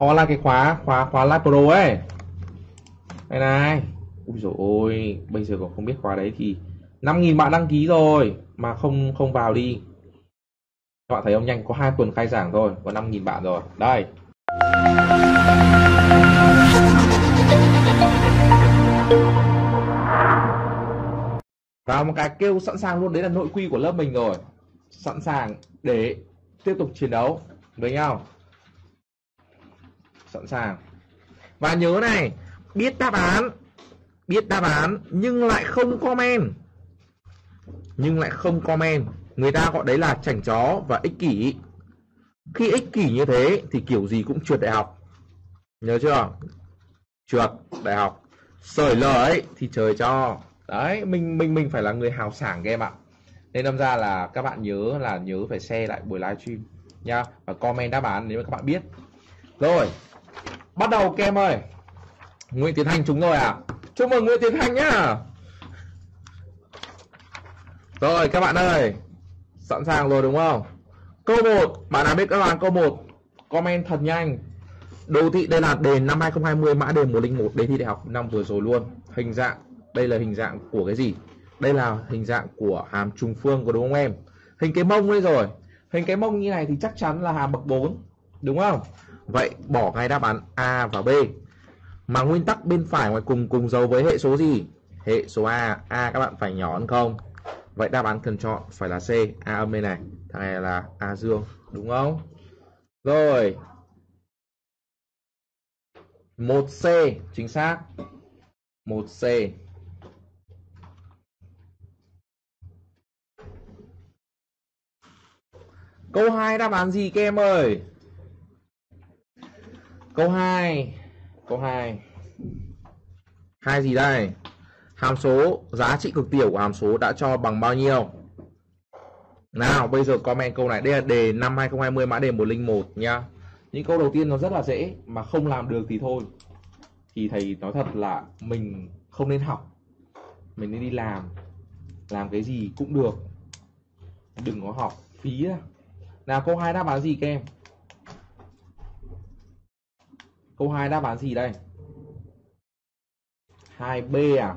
Họ là cái khóa Live Pro ấy. Đây này. Ui dồi ôi, bây giờ còn không biết khóa đấy thì 5.000 bạn đăng ký rồi mà không không vào đi. Các bạn thấy không, nhanh có 2 tuần khai giảng thôi, có 5.000 bạn rồi. Đây. Và một cái kêu sẵn sàng luôn, đấy là nội quy của lớp mình rồi. Sẵn sàng để tiếp tục chiến đấu với nhau. Sẵn sàng. Và nhớ này, biết đáp án nhưng lại không comment. Người ta gọi đấy là chảnh chó và ích kỷ. Khi ích kỷ như thế thì kiểu gì cũng trượt đại học. Nhớ chưa? Trượt đại học. Sởi lờ ấy thì trời cho. Đấy, mình phải là người hào sảng các em ạ. Nên đâm ra là các bạn nhớ phải share lại buổi livestream nha, và comment đáp án nếu mà các bạn biết. Rồi, bắt đầu các em ơi. Nguyễn Tiến Thành trúng rồi à? Chúc mừng Nguyễn Tiến Thành nhá. Rồi các bạn ơi, sẵn sàng rồi đúng không? Câu 1, bạn nào biết các bạn câu 1 comment thật nhanh. Đô thị, đây là đề năm 2020, mã đề 101 đề thi đại học năm vừa rồi luôn. Hình dạng, đây là hình dạng của cái gì? Đây là hình dạng của hàm trùng phương, có đúng không em? Hình cái mông đây rồi. Hình cái mông như này thì chắc chắn là hàm bậc 4, đúng không? Vậy bỏ ngay đáp án A và B. Mà nguyên tắc bên phải ngoài cùng dấu với hệ số gì? Hệ số A. A các bạn phải nhón không? Vậy đáp án cần chọn phải là C, A âm bên này. Thằng này là A dương, đúng không? Rồi, 1C chính xác. 1C. Câu 2 đáp án gì các em ơi? Câu 2. Hai gì đây? Hàm số, giá trị cực tiểu của hàm số đã cho bằng bao nhiêu? Nào, bây giờ comment câu này. Đây là đề năm 2020, mã đề 101 nhá. Những câu đầu tiên nó rất là dễ, mà không làm được thì thôi. Thì thầy nói thật là mình không nên học, mình nên đi làm. Làm cái gì cũng được, đừng có học phí ra. Nào, câu 2 đáp án gì các em? Câu 2 đáp án gì đây? 2B à?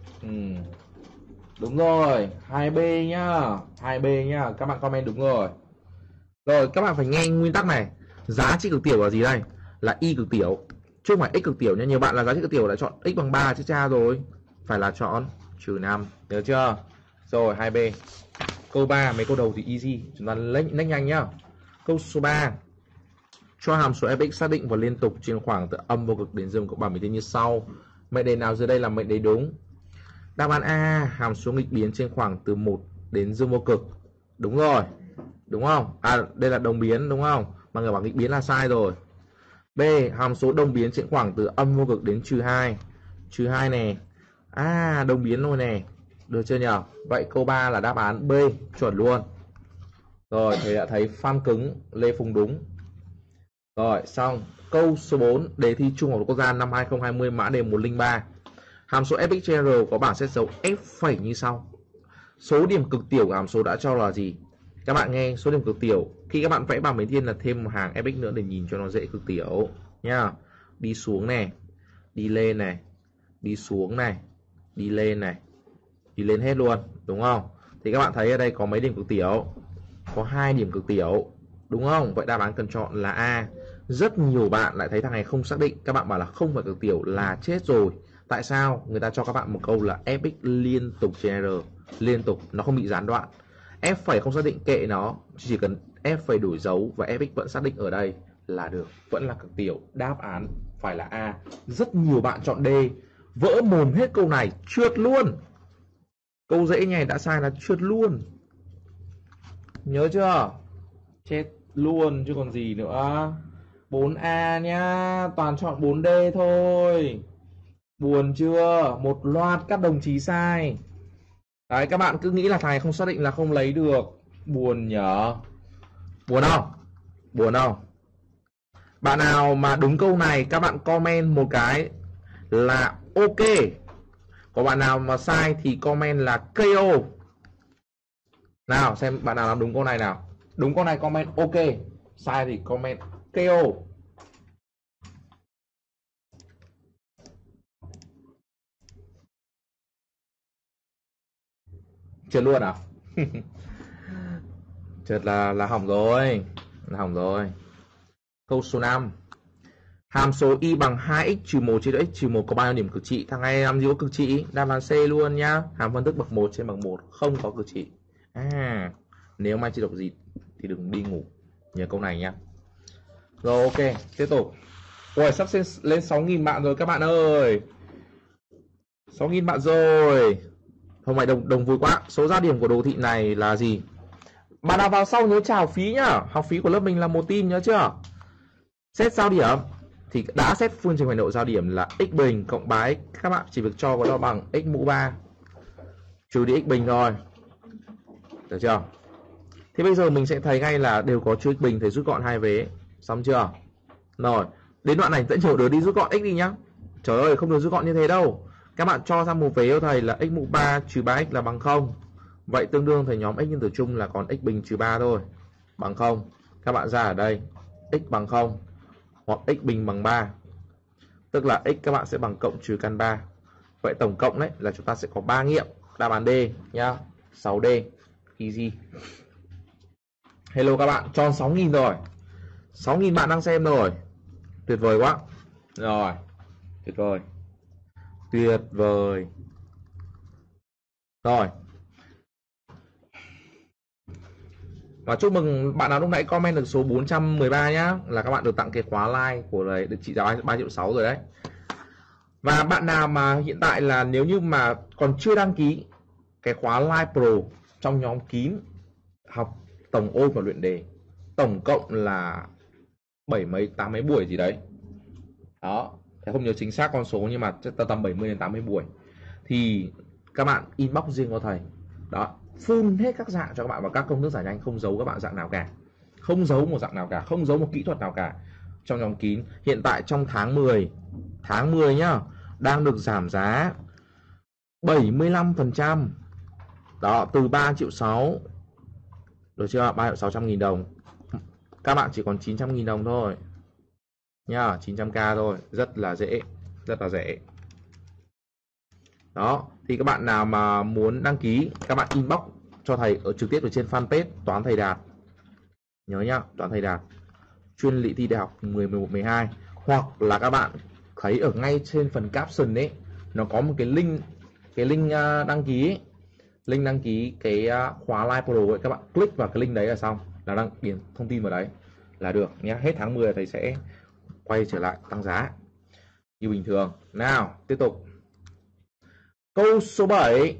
Đúng rồi, 2B nhá. 2B nhá, các bạn comment đúng rồi. Rồi, các bạn phải nghe nguyên tắc này. Giá trị cực tiểu là gì đây? Là y cực tiểu, chứ không phải x cực tiểu nhá. Nhiều bạn là giá trị cực tiểu lại chọn x bằng 3 chứ cha rồi. Phải là chọn -5, nhớ chưa? Rồi, 2B. Câu 3, mấy câu đầu thì easy, chúng ta lách nhanh nhá. Câu số 3. Cho hàm số fx xác định và liên tục trên khoảng từ âm vô cực đến dương cộng 30 như sau. Mệnh đề nào dưới đây là mệnh đề đúng? Đáp án A, hàm số nghịch biến trên khoảng từ 1 đến dương vô cực. Đúng rồi, đúng không? À, đây là đồng biến đúng không? Mà người bảo nghịch biến là sai rồi. B, hàm số đồng biến trên khoảng từ âm vô cực đến -2. -2 này. À, đồng biến rồi này. Được chưa nhỉ? Vậy câu 3 là đáp án B, chuẩn luôn. Rồi, thầy đã thấy fan cứng, Lê Phùng đúng. Rồi, xong. Câu số 4, đề thi Trung học quốc gia năm 2020, mã đề 103. Hàm số fx trên R có bảng xét dấu f phẩy như sau. Số điểm cực tiểu của hàm số đã cho là gì? Các bạn nghe, số điểm cực tiểu, khi các bạn vẽ bảng biến thiên là thêm một hàng fx nữa để nhìn cho nó dễ cực tiểu nhá. Đi xuống này, đi lên này, đi xuống này, đi lên này, đi lên hết luôn, đúng không? Thì các bạn thấy ở đây có mấy điểm cực tiểu? Có 2 điểm cực tiểu, đúng không? Vậy đáp án cần chọn là A. Rất nhiều bạn lại thấy thằng này không xác định, các bạn bảo là không phải cực tiểu là chết rồi. Tại sao? Người ta cho các bạn một câu là fx liên tục trên R, liên tục, nó không bị gián đoạn. F phẩy không xác định kệ nó, chỉ cần F phẩy đổi dấu và fx vẫn xác định ở đây là được, vẫn là cực tiểu. Đáp án phải là A. Rất nhiều bạn chọn D, vỡ mồm hết câu này, trượt luôn. Câu dễ này đã sai là trượt luôn. Nhớ chưa? Chết luôn chứ còn gì nữa. 4A nhá, toàn chọn 4D thôi. Buồn chưa? Một loạt các đồng chí sai. Đấy, các bạn cứ nghĩ là thằng này không xác định là không lấy được. Buồn nhở? Buồn không? Buồn không? Bạn nào mà đúng câu này các bạn comment một cái là ok. Có bạn nào mà sai thì comment là KO. Nào xem bạn nào làm đúng câu này nào. Đúng câu này comment ok, sai thì comment KO. trượt luôn à? Trượt là hỏng rồi, là hỏng rồi. Câu số 5. Hàm số y bằng 2x trừ 1 trên x trừ 1 có bao nhiêu điểm cực trị? Thằng này làm gì có cực trị? Đáp án C luôn nhá. Hàm phân tích bậc 1 trên bậc 1 không có cực trị. Nếu mà chưa đọc gì thì đừng đi ngủ. Nhớ câu này nhá. Rồi ok, tiếp tục. Ôi, sắp lên 6.000 bạn rồi các bạn ơi. 6.000 bạn rồi. Hôm nay đồng vui quá. Số ra điểm của đồ thị này là gì? Bạn nào vào sau nhớ trả học phí nhá. Học phí của lớp mình là 1 tim nhớ chưa? Xét giao điểm thì đã xét phương trình hoành độ giao điểm là x bình cộng 3x. Các bạn chỉ việc cho có đó bằng x mũ 3 trừ đi x bình rồi. Được chưa? Thì bây giờ mình sẽ thấy ngay là đều có chữ x bình, thì rút gọn hai vế. Xong chưa? Rồi, đến đoạn này dẫn nhiều đứa đi rút gọn x đi nhá. Trời ơi, không được rút gọn như thế đâu. Các bạn cho ra một vế cho thầy là x mũ 3 trừ 3x là bằng 0. Vậy tương đương thầy nhóm x nhân tử chung là còn x bình trừ 3 thôi. Bằng 0. Các bạn ra ở đây x bằng 0 hoặc x bình bằng 3. Tức là x các bạn sẽ bằng cộng trừ căn 3. Vậy tổng cộng đấy là chúng ta sẽ có 3 nghiệm. Đáp án D nhá. 6D. Easy. Hello các bạn, tròn 6.000 rồi. 6.000 bạn đang xem rồi. Tuyệt vời quá. Rồi, tuyệt vời. Tuyệt vời. Rồi. Và chúc mừng bạn nào lúc nãy comment được số 413 nhá, là các bạn được tặng cái khóa like của này được trị giá 3,6 triệu rồi đấy. Và bạn nào mà hiện tại là nếu như mà còn chưa đăng ký cái khóa Live Pro trong nhóm kín học tổng ôn và luyện đề, tổng cộng là 8 mấy buổi gì đấy. Đó, thì không nhớ chính xác con số nhưng mà tầm 70 đến 80 buổi. Thì các bạn inbox riêng cho thầy. Đó, full hết các dạng cho các bạn và các công thức giải nhanh, không giấu các bạn dạng nào cả. Không giấu một dạng nào cả, không giấu một kỹ thuật nào cả. Trong nhóm kín, hiện tại trong tháng 10 nhá, đang được giảm giá 75%. Đó, từ 3,6 triệu. Được chưa? 3.600.000 đồng. Các bạn chỉ còn 900.000 đồng thôi. Nha, 900k thôi, rất là dễ, rất là rẻ. Đó, thì các bạn nào mà muốn đăng ký, các bạn inbox cho thầy ở trực tiếp ở trên fanpage Toán Thầy Đạt. Nhớ nhá, Toán Thầy Đạt, chuyên lị thi đại học 10, 11, 12. Hoặc là các bạn thấy ở ngay trên phần caption ấy, nó có một cái link đăng ký ấy. Link đăng ký cái khóa Live Pro ấy, các bạn click vào cái link đấy là xong, là đăng điền thông tin vào đấy là được nhé. Hết tháng 10 thầy sẽ quay trở lại tăng giá như bình thường. Nào, tiếp tục. Câu số 7.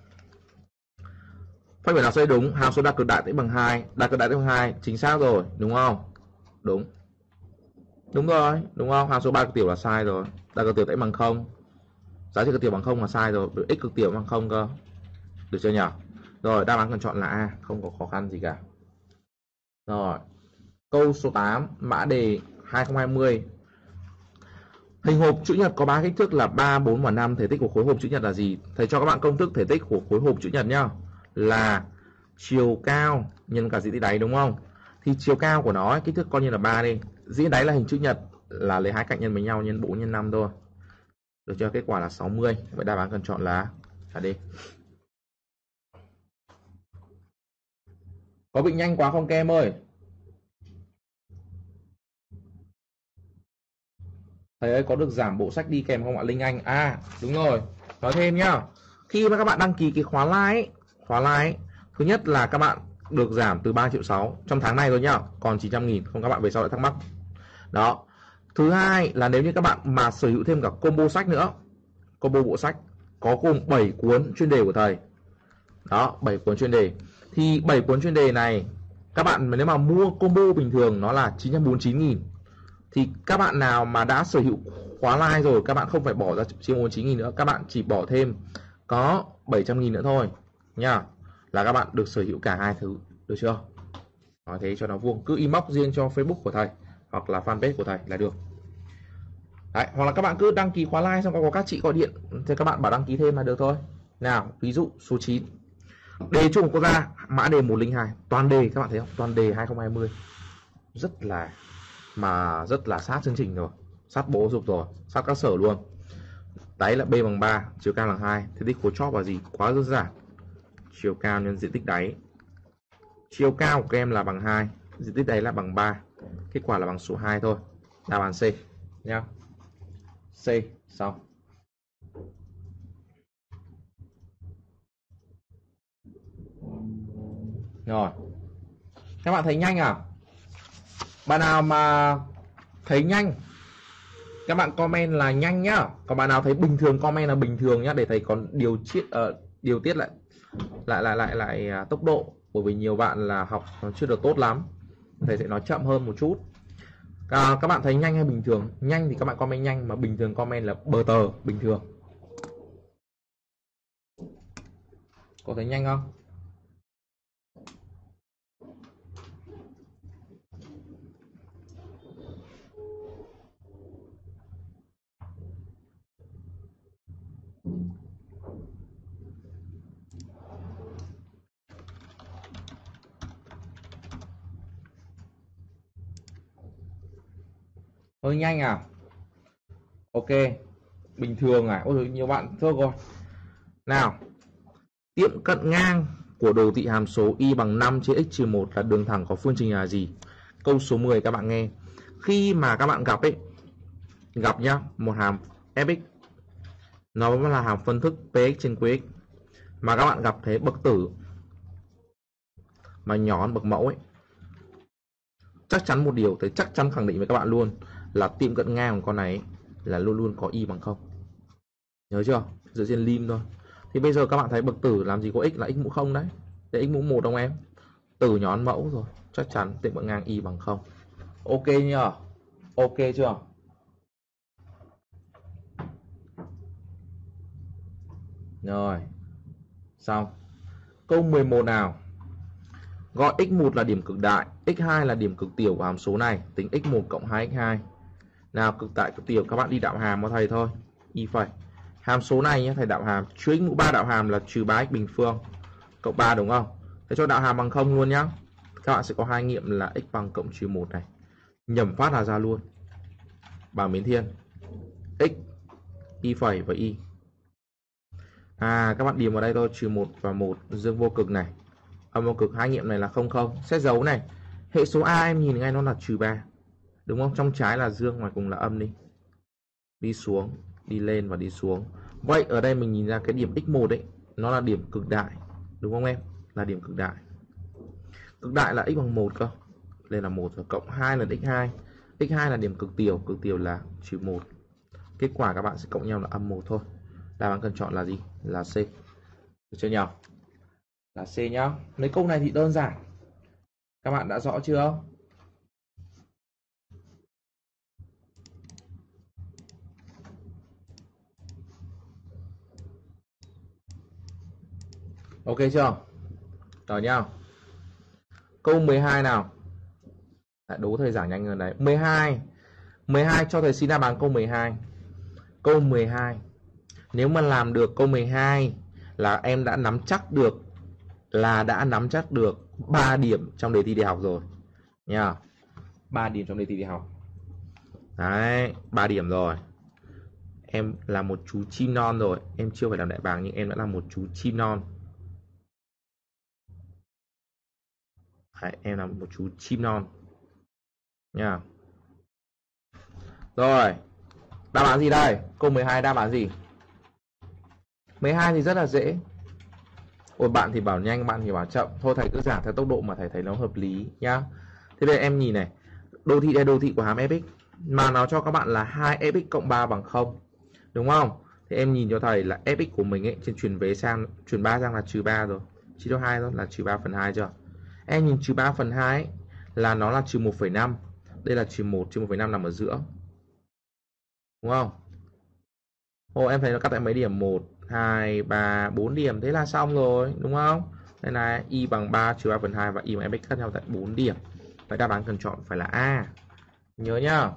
Phách biểu nào sẽ đúng? Hàm số đa cực đại tĩnh bằng 2. Đa cực đại tĩnh bằng 2, chính xác rồi, đúng không? Đúng. Đúng rồi, đúng không? Hàm số 3 cực tiểu là sai rồi. Đa cực tiểu tĩnh bằng 0. Giá trị cực tiểu bằng 0 là sai rồi, x cực tiểu bằng 0 cơ. Được chưa nhỉ? Rồi, đáp án cần chọn là A, không có khó khăn gì cả. Rồi. Câu số 8, mã đề 2020. Hình hộp chữ nhật có 3 kích thước là 3, 4 và 5. Thể tích của khối hộp chữ nhật là gì? Thầy cho các bạn công thức thể tích của khối hộp chữ nhật nhá. Là chiều cao nhân cả diện tích đáy, đúng không? Thì chiều cao của nó kích thước coi như là 3 đi. Diện đáy là hình chữ nhật, là lấy hai cạnh nhân với nhau nhân 4 nhân 5 thôi. Được chưa? Kết quả là 60. Vậy đáp án cần chọn là D. Có bị nhanh quá không các em ơi? Thầy ơi, có được giảm bộ sách đi kèm không ạ? Linh Anh. À, đúng rồi. Nói thêm nhá. Khi mà các bạn đăng ký cái khóa live ấy, thứ nhất là các bạn được giảm từ 3,6 triệu trong tháng này thôi nhá, còn 900.000, không các bạn về sau lại thắc mắc. Đó. Thứ hai là nếu như các bạn mà sở hữu thêm cả combo sách nữa, combo bộ sách có gồm 7 cuốn chuyên đề của thầy. Đó, 7 cuốn chuyên đề. Thì 7 cuốn chuyên đề này các bạn nếu mà mua combo bình thường nó là 949.000. Thì các bạn nào mà đã sở hữu khóa live rồi, các bạn không phải bỏ ra 949.000 nữa, các bạn chỉ bỏ thêm có 700.000 nữa thôi nha, là các bạn được sở hữu cả hai thứ. Được chưa? Nói thế cho nó vuông. Cứ inbox riêng cho Facebook của thầy hoặc là fanpage của thầy là được. Đấy, hoặc là các bạn cứ đăng ký khóa live xong có các chị gọi điện thì các bạn bảo đăng ký thêm là được thôi. Nào, ví dụ số 9. Đề chung quốc gia, mã đề 102, toàn đề, các bạn thấy không? Toàn đề 2020. Rất là sát chương trình rồi, sát bộ giáo dục rồi, sát các sở luôn. Đáy là B bằng 3, chiều cao là 2, thế thì khối chóp là gì? Quá đơn giản. chiều cao nhân diện tích đáy. Chiều cao của các em là bằng 2, diện tích đáy là bằng 3. Kết quả là bằng số 2 thôi. Đáp án C nhá. C xong. Rồi. Các bạn thấy nhanh à? Bạn nào mà thấy nhanh các bạn comment là nhanh nhá. Còn bạn nào thấy bình thường comment là bình thường nhá, để thầy còn điều tiết lại tốc độ, bởi vì nhiều bạn là học nó chưa được tốt lắm. Thầy sẽ nói chậm hơn một chút. Các bạn thấy nhanh hay bình thường? Nhanh thì các bạn comment nhanh, mà bình thường comment là bờ tờ bình thường. Có thấy nhanh không? Hơi nhanh à? Ok, bình thường à? Ôi nhiều bạn thôi rồi. Nào, tiệm cận ngang của đồ thị hàm số y bằng 5 trên x trừ 1 là đường thẳng có phương trình là gì? Câu số 10 các bạn nghe. Khi mà các bạn gặp nhá, một hàm fx nó là hàm phân thức px trên qx, mà các bạn gặp thế bậc tử mà nhỏ hơn bậc mẫu ấy, chắc chắn một điều, thầy chắc chắn khẳng định với các bạn luôn là tiệm cận ngang của con này ấy, là luôn luôn có y bằng 0. Nhớ chưa? Dựa trên lim thôi. Thì bây giờ các bạn thấy bậc tử làm gì có x, là x mũ 0 đấy. Để x mũ 1 không em? Tử nhỏ hơn mẫu rồi, chắc chắn tiệm cận ngang y bằng 0. Ok nhá. Ok chưa? Rồi. Xong. Câu 11 nào. Gọi x1 là điểm cực đại, x2 là điểm cực tiểu của hàm số này, tính x1 cộng 2x2. Nào, cực đại cực tiểu các bạn đi đạo hàm cho thầy thôi. Y phẩy. Hàm số này nhé, thầy đạo hàm trừ x mũ 3 đạo hàm là trừ 3x bình phương cộng 3 đúng không? Thầy cho đạo hàm bằng 0 luôn nhá. Các bạn sẽ có hai nghiệm là x bằng cộng trừ 1 này. Nhẩm phát là ra luôn. Bằng biến thiên. X y phẩy và y. Các bạn điền vào đây thôi, trừ 1 và 1 dương vô cực này. Âm vô cực, hai nghiệm này là 0 0. Xét dấu này. Hệ số A em nhìn ngay nó là trừ 3. Đúng không? Trong trái là dương, ngoài cùng là âm đi. Đi xuống, đi lên và đi xuống. Vậy ở đây mình nhìn ra cái điểm x1 ấy, nó là điểm cực đại. Đúng không em? Là điểm cực đại. Cực đại là x bằng 1 cơ. Đây là 1 rồi, cộng 2 lần x2. X2 là điểm cực tiểu là trừ 1. Kết quả các bạn sẽ cộng nhau là âm 1 thôi. Đáp án cần chọn là gì? Là C. Được chưa nhỉ? Là C nhá. Mấy câu này thì đơn giản. Các bạn đã rõ chưa? Ok chưa? Rồi nhá. Câu 12 nào. Đố thầy giảng nhanh hơn đấy. 12. 12 cho thầy xin đáp án câu 12. Câu 12. Nếu mà làm được câu 12 là em đã nắm chắc được 3 điểm trong đề thi đại học rồi nha. 3 điểm trong đề thi đại học. Đấy, 3 điểm rồi. Em là một chú chim non rồi. Em chưa phải làm đại bàng nhưng em đã là một chú chim non. Đấy, em là một chú chim non nha. Rồi, đáp án gì đây? Câu 12 đáp án gì? 12 thì rất là dễ. Ôi, bạn thì bảo nhanh, bạn thì bảo chậm. Thôi thầy cứ giảng theo tốc độ mà thầy thấy nó hợp lý nhá. Thế đây em nhìn này. Đồ thị đây, đồ thị của hàm fx. Mà nó cho các bạn là 2fx cộng 3 bằng 0. Đúng không? Thì em nhìn cho thầy là fx của mình ấy, trên chuyển 3 sang là trừ 3 rồi. Chia cho 2 thôi là trừ 3 phần 2 chưa? Em nhìn trừ 3 phần 2 ấy, là nó là trừ 1,5. Đây là trừ 1,5 nằm ở giữa. Đúng không? Em thấy nó cắt tại mấy điểm? 1, 2, 3, 4 điểm. Thế là xong rồi, đúng không? Đây là y bằng 3 trừ 3 phần 2 và y bằng fx cắt nhau tại 4 điểm. Vậy đáp án cần chọn phải là A. Nhớ nhá.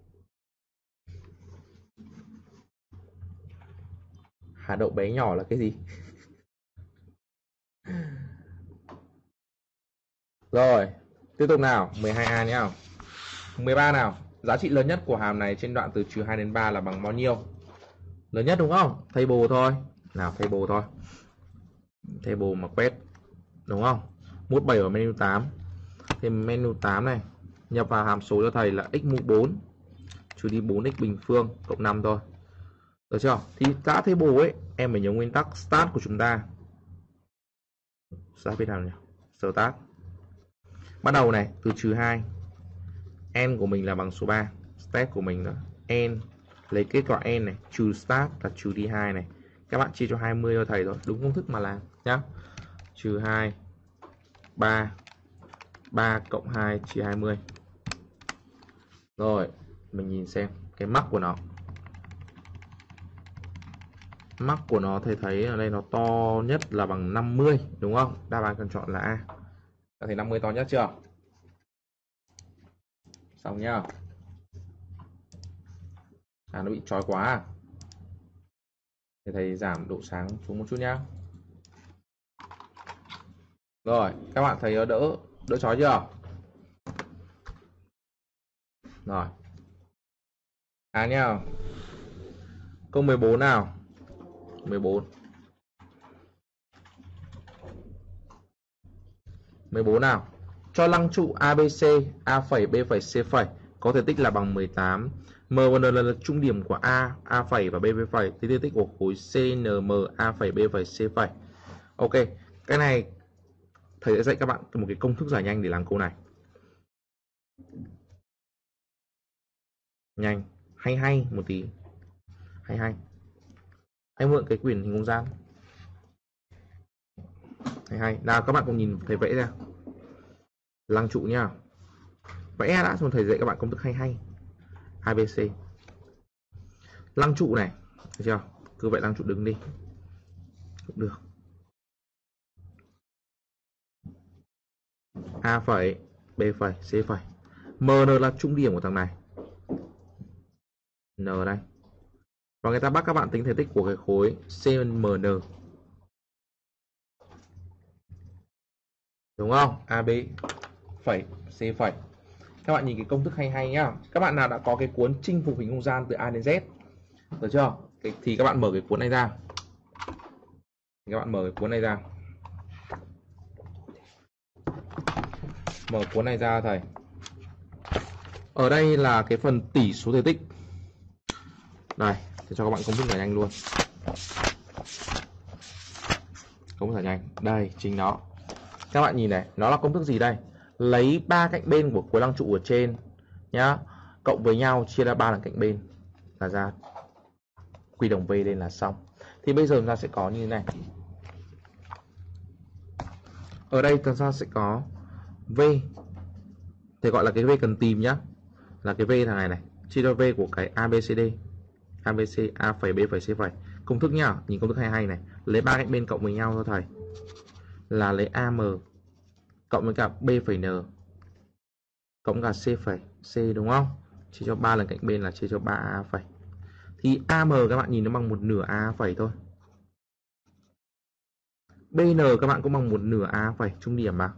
Hạt đậu bé nhỏ là cái gì? Rồi, tiếp tục nào. 12A nhá. 13 nào. Giá trị lớn nhất của hàm này trên đoạn từ trừ 2 đến 3 là bằng bao nhiêu? Lớn nhất đúng không? Table thôi. Nào, table thôi. table mà quét, đúng không? Mút 7 vào menu 8. Thì menu 8 này nhập vào hàm số cho thầy là x mũ 4 trừ đi 4x bình phương cộng 5 thôi. Được chưa? Thì đã table ấy, em phải nhớ nguyên tắc start của chúng ta. Start bên nào nhỉ? Start. Bắt đầu này, từ trừ 2. N của mình là bằng số 3. Step của mình là N. Lấy kết quả N này, trừ start là trừ đi 2 này. Các bạn chia cho 20 cho thầy thôi, đúng công thức mà làm nhá. Trừ 2, 3. 3 cộng 2 chia 20. Rồi, mình nhìn xem cái mắc của nó. Mắc của nó thầy thấy ở đây nó to nhất là bằng 50, đúng không? Đáp án cần chọn là A. Các thấy 50 to nhất chưa? Xong nhá. Nó bị chói quá à? Thì thầy giảm độ sáng xuống một chút nhá. Rồi, các bạn thấy nó đỡ chói chưa? Rồi. Nhá. Câu 14 nào. 14. 14 nào. Cho lăng trụ ABC, A phẩy, B phẩy, C phẩy có thể tích là bằng 18. M và N là trung điểm của A phẩy và B phẩy. Thì thể tích của khối CNM, A phẩy, B phẩy, C phẩy. Ok, cái này thầy sẽ dạy các bạn một cái công thức giải nhanh để làm câu này. Nhanh, hay một tí. Hay. Anh mượn cái quyển hình không gian. Hay. Nào các bạn cùng nhìn thầy vẽ ra. Lăng trụ nhá. Vẽ đã xong thầy dạy các bạn công thức hay. ABC. Lăng trụ này, thấy chưa? Cứ vậy lăng trụ đứng đi. Cũng được. A phẩy, B phẩy, C phẩy. MN là trung điểm của thằng này. N đây. Và người ta bắt các bạn tính thể tích của cái khối CMN. Đúng không? AB phẩy, C phẩy. Các bạn nhìn cái công thức hay nhá. Các bạn nào đã có cái cuốn chinh phục hình không gian từ A đến Z, được chưa? Thì các bạn mở cái cuốn này ra. Mở cuốn này ra thầy. Ở đây là cái phần tỷ số thể tích. Đây, để cho các bạn công thức giải nhanh luôn. Công thức giải nhanh. Đây, chính nó. Các bạn nhìn này, nó là công thức gì đây? Lấy 3 cạnh bên của khối lăng trụ ở trên nhá, cộng với nhau chia ra 3 lần cạnh bên là ra quy đồng V lên là xong. Thì bây giờ chúng ta sẽ có như thế này. Ở đây chúng ta sẽ có V. Thì gọi là cái V cần tìm nhá. Là cái V thằng này này, chia cho V của cái ABCD. ABC, A phẩy, B phẩy, C phẩy. Công thức nhá, nhìn công thức hay này. Lấy 3 cạnh bên cộng với nhau thôi thầy. Là lấy AM cộng với cả B phẩy N cộng cả C phẩy C, đúng không? Chia cho 3 lần cạnh bên là chia cho 3A phẩy. Thì AM các bạn nhìn nó bằng 1/2 A phẩy thôi. BN các bạn cũng bằng 1/2 A phẩy, trung điểm mà.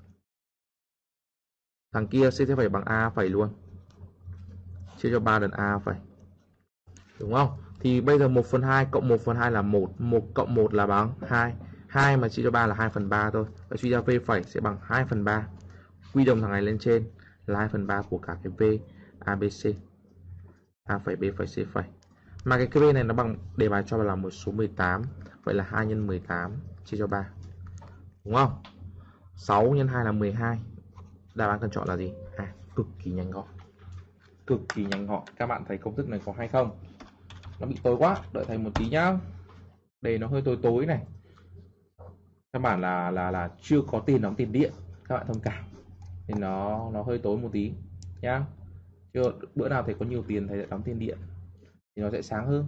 Thằng kia C sẽ phải bằng A phẩy luôn. Chia cho 3 lần A phẩy. Đúng không? Thì bây giờ 1/2 cộng 1/2 là 1. 1 cộng 1 là bằng 2. 2 mà chia cho 3 là 2/3 thôi. Và suy ra V phẩy sẽ bằng 2/3. Quy đồng thằng này lên trên là 2/3 của cả cái V ABC. A phẩy, B phẩy, C phẩy. Mà cái V này nó bằng, đề bài cho là một số 18. Vậy là 2 x 18 chia cho 3. Đúng không? 6 x 2 là 12. Đáp án cần chọn là gì? Cực kỳ nhanh gọn. Cực kỳ nhanh gọn. Các bạn thấy công thức này có hay không? Nó bị tối quá, đợi thầy một tí nhá. Đây nó hơi tối này. Các bạn là chưa có tiền đóng tiền điện, các bạn thông cảm. Nên nó hơi tối một tí nhá. Chứ bữa nào thầy có nhiều tiền thầy sẽ đóng tiền điện thì nó sẽ sáng hơn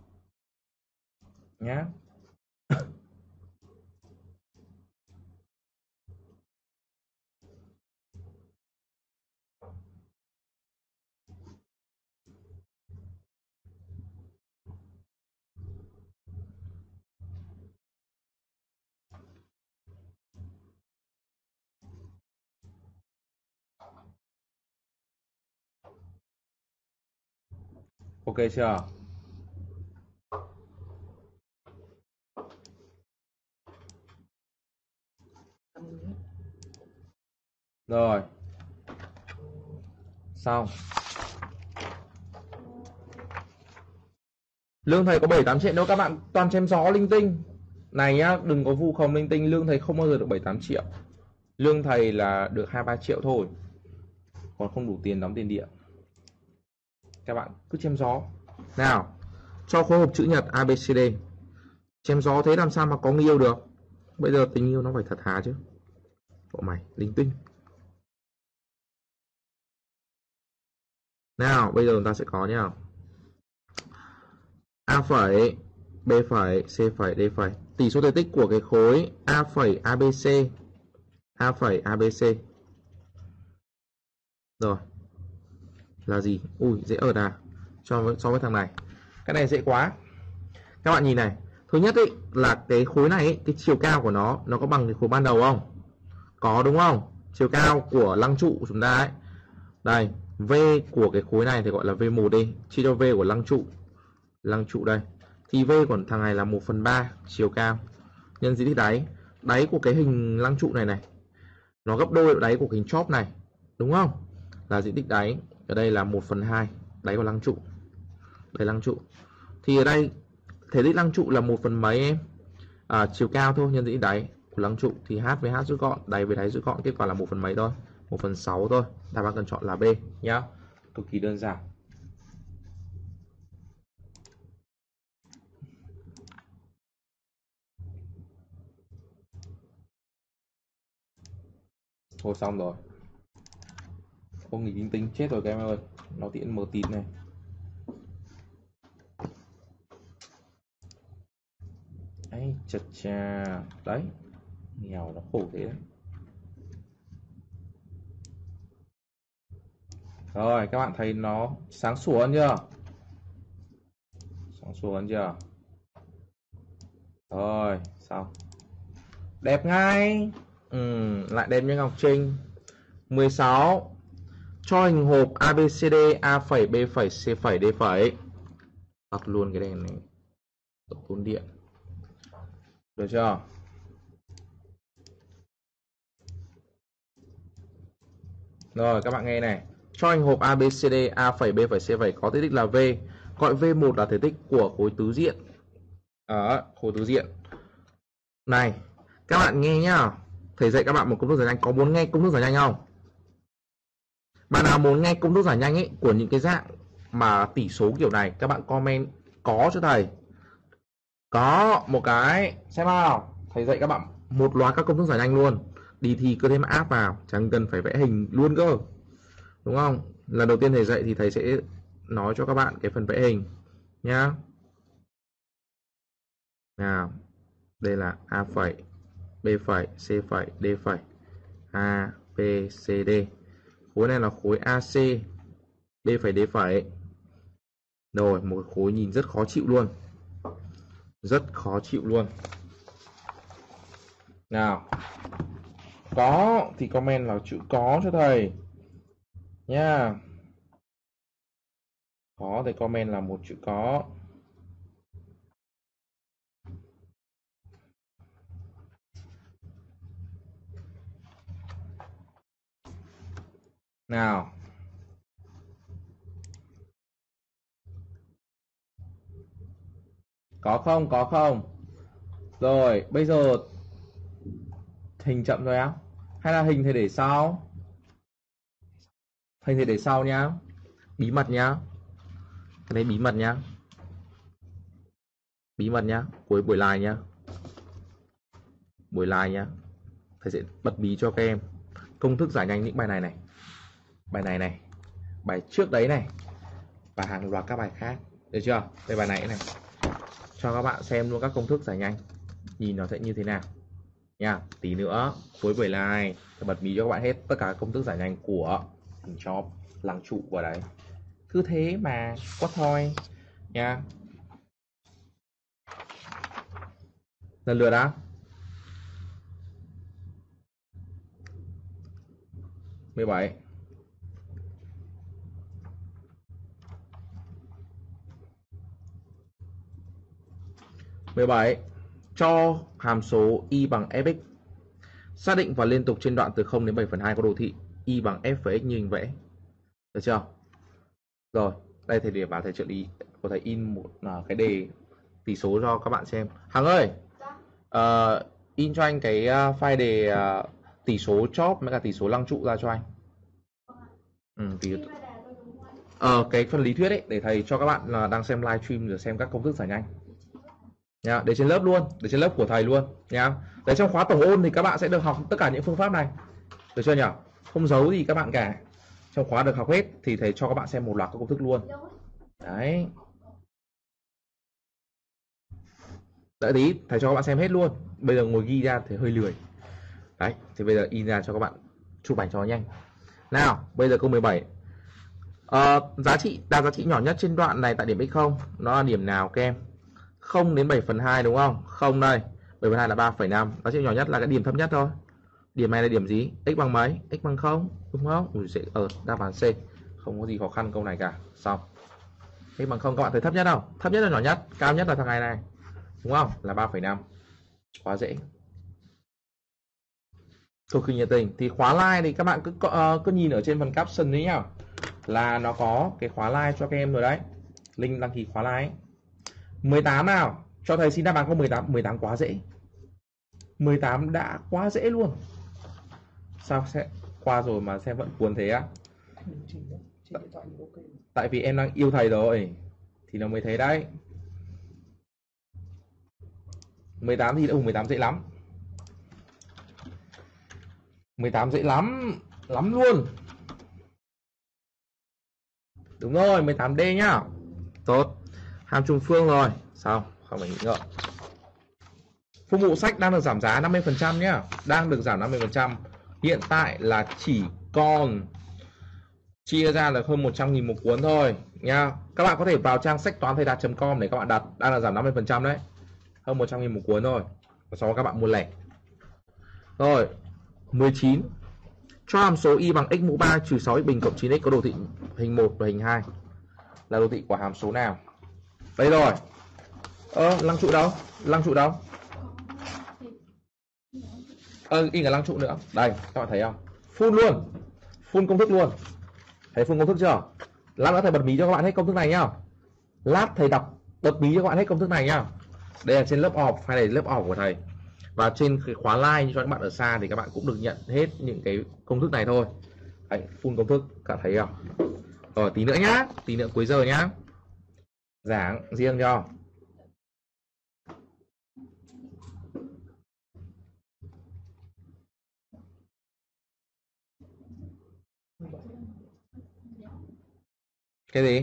nhá. Ok chưa? Rồi. Xong. Lương thầy có 7-8 triệu đâu các bạn, toàn chém gió linh tinh. Này nhá, đừng có vu khống linh tinh, lương thầy không bao giờ được 7-8 triệu. Lương thầy là được 2-3 triệu thôi. Còn không đủ tiền đóng tiền điện. Các bạn cứ chém gió. Nào, cho khối hộp chữ nhật ABCD. Chém gió thế làm sao mà có người yêu được. Bây giờ tình yêu nó phải thật thà chứ. Bộ mày linh tinh. Nào, bây giờ chúng ta sẽ có nhá. A phẩy, B phẩy, C phẩy, D phẩy. Tỷ số thể tích của cái khối A phẩy ABC. A phẩy ABC. Rồi. Là gì? Ui, dễ ợt à. So với thằng này. Cái này dễ quá. Các bạn nhìn này. Thứ nhất ấy là cái khối này ấy, cái chiều cao của nó có bằng cái khối ban đầu không? Có đúng không? Chiều cao của lăng trụ của chúng ta ấy. Đây, V của cái khối này thì gọi là V1 đi, chia cho V của lăng trụ. Lăng trụ đây. Thì V của thằng này là 1/3 chiều cao. Nhân diện tích đáy. Đáy của cái hình lăng trụ này này. Nó gấp đôi đáy của hình chóp này. Đúng không? Là diện tích đáy. Ở đây là 1/2 đáy của lăng trụ. Đây lăng trụ. Thì ở đây thể tích lăng trụ là 1 phần mấy em? Chiều cao thôi nhân diện tích đáy của lăng trụ thì H với H rút gọn, đáy với đáy rút gọn, kết quả là 1 phần mấy thôi? 1/6 thôi. Đáp án cần chọn là B nhá. Cực kỳ đơn giản. Thôi xong rồi. Không nghỉ linh tinh chết rồi các em ơi. Nó tiện mở tịt này. Ấy chật chà. Đấy. Nghèo nó khổ thế đấy. Rồi các bạn thấy nó sáng sủa hơn chưa? Sáng sủa hơn chưa? Rồi xong. Đẹp ngay. Lại đẹp như Ngọc Trinh. 16. Cho hình hộp ABCD A phẩy B phẩy C phẩy D phẩy. Tắt luôn cái đèn này. Tốn điện. Được chưa? Rồi các bạn nghe này. Cho hình hộp ABCD A phẩy B phẩy C phẩy có thể tích là V. Gọi V1 là thể tích của khối tứ diện. Khối tứ diện. Này, các bạn nghe nhá. Thầy dạy các bạn một công thức giải nhanh. Có muốn nghe công thức giải nhanh không? Bạn nào muốn nghe công thức giải nhanh ấy của những cái dạng mà tỷ số kiểu này, các bạn comment có cho thầy. Có một cái xem nào. Thầy dạy các bạn một loạt các công thức giải nhanh luôn. Đi thi cứ thế mà áp vào, chẳng cần phải vẽ hình luôn cơ. Đúng không? Lần đầu tiên thầy dạy thì thầy sẽ nói cho các bạn cái phần vẽ hình nhá. Nào, đây là A phẩy, B phẩy, C phẩy, D phẩy. A, B, C, D. Khối này là khối AC, B phẩy, D phẩy. Rồi, một khối nhìn rất khó chịu luôn. Rất khó chịu luôn. Nào, có thì comment là chữ có cho thầy nha. Có thì comment là một chữ có. Nào. Có không? Có không? Rồi, bây giờ hình chậm rồi á? Hay là hình thầy để sau? Hình thầy để sau nhá. Bí mật nhá. Cái đấy bí mật nhá. Bí mật nhá. Cuối buổi live nhá. Buổi live nhá. Thầy sẽ bật bí cho các em công thức giải nhanh những bài này này. Bài này này. Bài trước đấy này. Và hàng loạt các bài khác. Được chưa? Đây bài này này. Cho các bạn xem luôn các công thức giải nhanh. Nhìn nó sẽ như thế nào nha. Tí nữa cuối buổi live bật mí cho các bạn hết tất cả các công thức giải nhanh của hình chóp, lăng trụ vào đấy. Cứ thế mà quát thôi nha. Lần lượt đã. 17. Cho hàm số y bằng fx. Xác định và liên tục trên đoạn từ 0 đến 7/2 có đồ thị y bằng f với x như hình vẽ. Được chưa? Rồi, đây thầy để bảo thầy trợ lý của thầy in một cái đề tỷ số cho các bạn xem. Hằng ơi, in cho anh cái file đề tỷ số chóp với cả tỷ số lăng trụ ra cho anh. Cái phần lý thuyết ấy để thầy cho các bạn là đang xem livestream rồi xem các công thức giải nhanh nha, để trên lớp luôn, để trên lớp của thầy luôn nha. Để trong khóa tổng ôn thì các bạn sẽ được học tất cả những phương pháp này, được chưa nhỉ? Không giấu gì các bạn cả, trong khóa được học hết thì thầy cho các bạn xem một loạt các công thức luôn đấy. Đợi tí thầy cho các bạn xem hết luôn, bây giờ ngồi ghi ra thì hơi lười đấy, thì bây giờ in ra cho các bạn chụp ảnh cho nhanh nào. Bây giờ câu 17, giá trị đạt giá trị nhỏ nhất trên đoạn này tại điểm x0 nó là điểm nào các em? 0 đến 7/2 đúng không? 0 đây, 7/2 là 3,5, giá trị nhỏ nhất là cái điểm thấp nhất thôi. Điểm này là điểm gì? X bằng mấy? X bằng 0 đúng không? Đáp án C, không có gì khó khăn câu này cả. Xong. X bằng 0 các bạn thấy thấp nhất không? Thấp nhất là nhỏ nhất, cao nhất là thằng này đúng không? Là 3,5. Quá dễ. Cực kỳ nhiệt tình. Thì khóa like thì các bạn cứ nhìn ở trên phần caption đấy nhá, là nó có cái khóa like cho các em rồi đấy, link đăng ký khóa like ấy. 18 nào, cho thầy xin đáp án câu 18. 18 quá dễ, 18 đã quá dễ luôn. Sao sẽ qua rồi mà xem vẫn cuốn thế á? Tại vì em đang yêu thầy rồi thì nó mới thế đấy. 18 thì 18 dễ lắm, 18 dễ lắm lắm luôn. Đúng rồi, 18D nhá. Tốt. Hàm trùng phương rồi. Xong, không phải nghĩ ngợi. Phục vụ sách đang được giảm giá 50% nhá. Đang được giảm 50%. Hiện tại là chỉ còn chia ra là hơn 100.000 một cuốn thôi nha. Các bạn có thể vào trang sách toán thầy đạt.com để các bạn đặt, đang là giảm 50% đấy. Hơn 100.000 một cuốn thôi. Và sau đó các bạn mua lẻ. Rồi, 19. Cho hàm số y bằng x mũ 3 trừ 6x bình cộng 9x có đồ thị hình 1 và hình 2 là đồ thị của hàm số nào? Đây rồi. Lăng trụ đâu? Lăng trụ đâu? In cả lăng trụ nữa. Đây, các bạn thấy không? Full luôn. Full công thức luôn. Thấy full công thức chưa? Lát nữa thầy bật mí cho các bạn hết công thức này nhá. Lát thầy đọc bật mí cho các bạn hết công thức này nhá. Đây là trên lớp off, hay là lớp off của thầy. Và trên cái khóa live cho các bạn ở xa thì các bạn cũng được nhận hết những cái công thức này thôi. Đấy, full công thức, các bạn thấy không? Rồi tí nữa nhá, tí nữa cuối giờ nhá. Giảng riêng cho. Cái gì?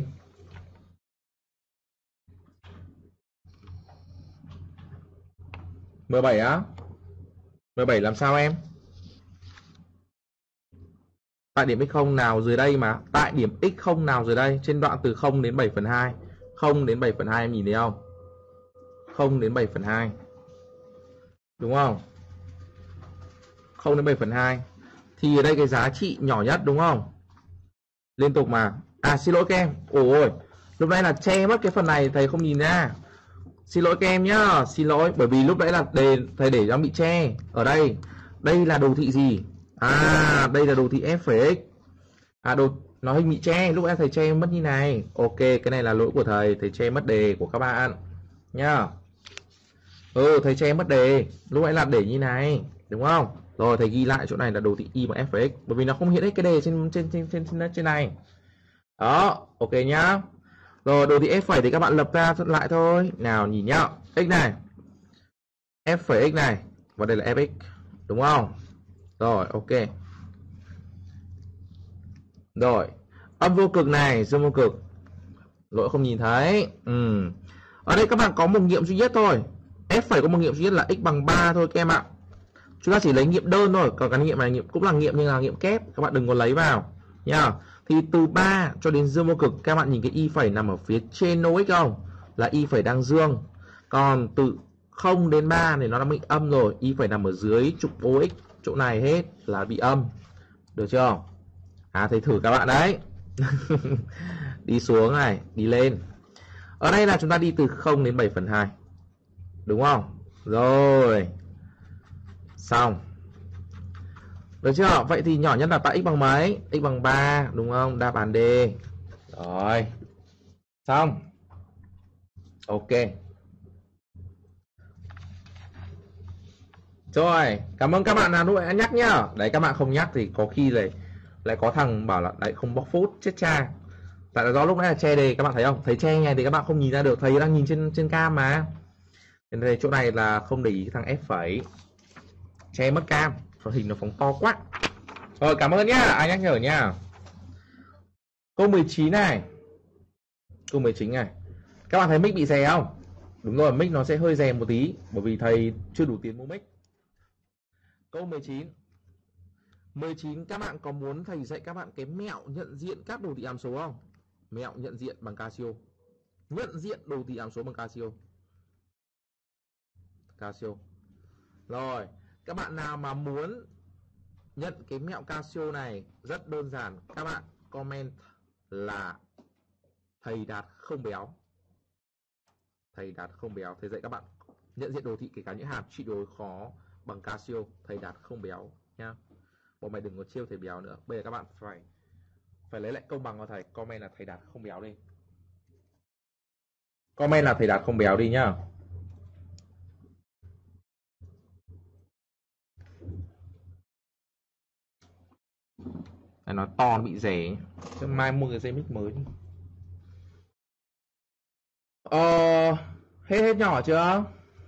M7 á? M7 làm sao em? Tại điểm x0 nào dưới đây mà? Tại điểm x0 nào dưới đây? Trên đoạn từ 0 đến 7/2. 0 đến 7/2 em nhìn thấy không? 0 đến 7/2. Đúng không? 0 đến 7/2. Thì ở đây cái giá trị nhỏ nhất đúng không? Liên tục mà. Xin lỗi các em. Ôi, lúc nãy là che mất cái phần này thầy không nhìn ra. Xin lỗi các em nhá, xin lỗi, bởi vì lúc nãy là thầy để nó bị che. Ở đây, đây là đồ thị gì? Đây là đồ thị f phẩy x. Nó hình bị che, lúc nãy thầy che mất như này. Ok, cái này là lỗi của thầy che mất đề của các bạn nhá. Thầy che mất đề, lúc nãy là để như này, đúng không? Rồi thầy ghi lại chỗ này là đồ thị y bằng f phẩy x, bởi vì nó không hiện hết cái đề trên này. Đó, ok nhá. Rồi đồ thị f phẩy thì các bạn lập ra lại thôi. Nào nhìn nhá. X này. F phẩy x này. Và đây là fx. Đúng không? Rồi ok. Rồi. Âm vô cực này. Dương vô cực. Lỗi không nhìn thấy. Ở đây các bạn có một nghiệm duy nhất thôi. F phẩy có một nghiệm duy nhất là x bằng 3 thôi các em ạ. Chúng ta chỉ lấy nghiệm đơn thôi. Còn cái nghiệm này cũng là nghiệm nhưng là nghiệm kép. Các bạn đừng có lấy vào nha. Thì từ 3 cho đến dương vô cực, các bạn nhìn cái y phẩy nằm ở phía trên nô x không? Là y phẩy đang dương. Còn từ 0 đến 3 thì nó đã bị âm rồi. Y phẩy nằm ở dưới trục OX, chỗ này hết là bị âm. Được chưa? Thầy thử các bạn đấy. Đi xuống này, đi lên. Ở đây là chúng ta đi từ 0 đến 7/2. Đúng không? Rồi. Xong. Được chưa? Vậy thì nhỏ nhất là tại x bằng mấy? X bằng 3 đúng không? Đáp án D. Rồi. Xong. Ok. Rồi, cảm ơn các bạn nào lúc nãy nhắc nhá. Đấy, các bạn không nhắc thì có khi lại có thằng bảo là đấy không bóc phốt chết cha. Tại là do lúc nãy là che đề, các bạn thấy không? Thấy che này thì các bạn không nhìn ra được, thầy đang nhìn trên cam mà. Nên đây chỗ này là không để ý thằng F phẩy. Che mất cam, hình nó phóng to quá. Rồi, cảm ơn nhá, ai nhắc nhở nhá. Câu 19 này. Câu 19 này. Các bạn thấy mic bị rè không? Đúng rồi, mic nó sẽ hơi rè một tí bởi vì thầy chưa đủ tiền mua mic. Câu 19. 19 các bạn có muốn thầy dạy các bạn cái mẹo nhận diện các đồ thị hàm số không? Mẹo nhận diện bằng Casio. Nhận diện đồ thị hàm số bằng Casio. Casio. Rồi, các bạn nào mà muốn nhận cái mẹo Casio này rất đơn giản, các bạn comment là thầy Đạt không béo. Thầy Đạt không béo, thầy dạy các bạn nhận diện đồ thị kể cả những hàm trị đối khó bằng Casio, thầy Đạt không béo nhá. Bọn mày đừng có trêu thầy béo nữa. Bây giờ các bạn phải lấy lại công bằng của thầy, comment là thầy Đạt không béo đi. Comment là thầy Đạt không béo đi nhá. Nói to nó bị rẻ. Chứ mai mua cái dây mic mới đi. Hết nhỏ chưa?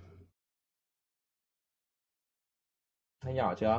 Hết nhỏ chưa?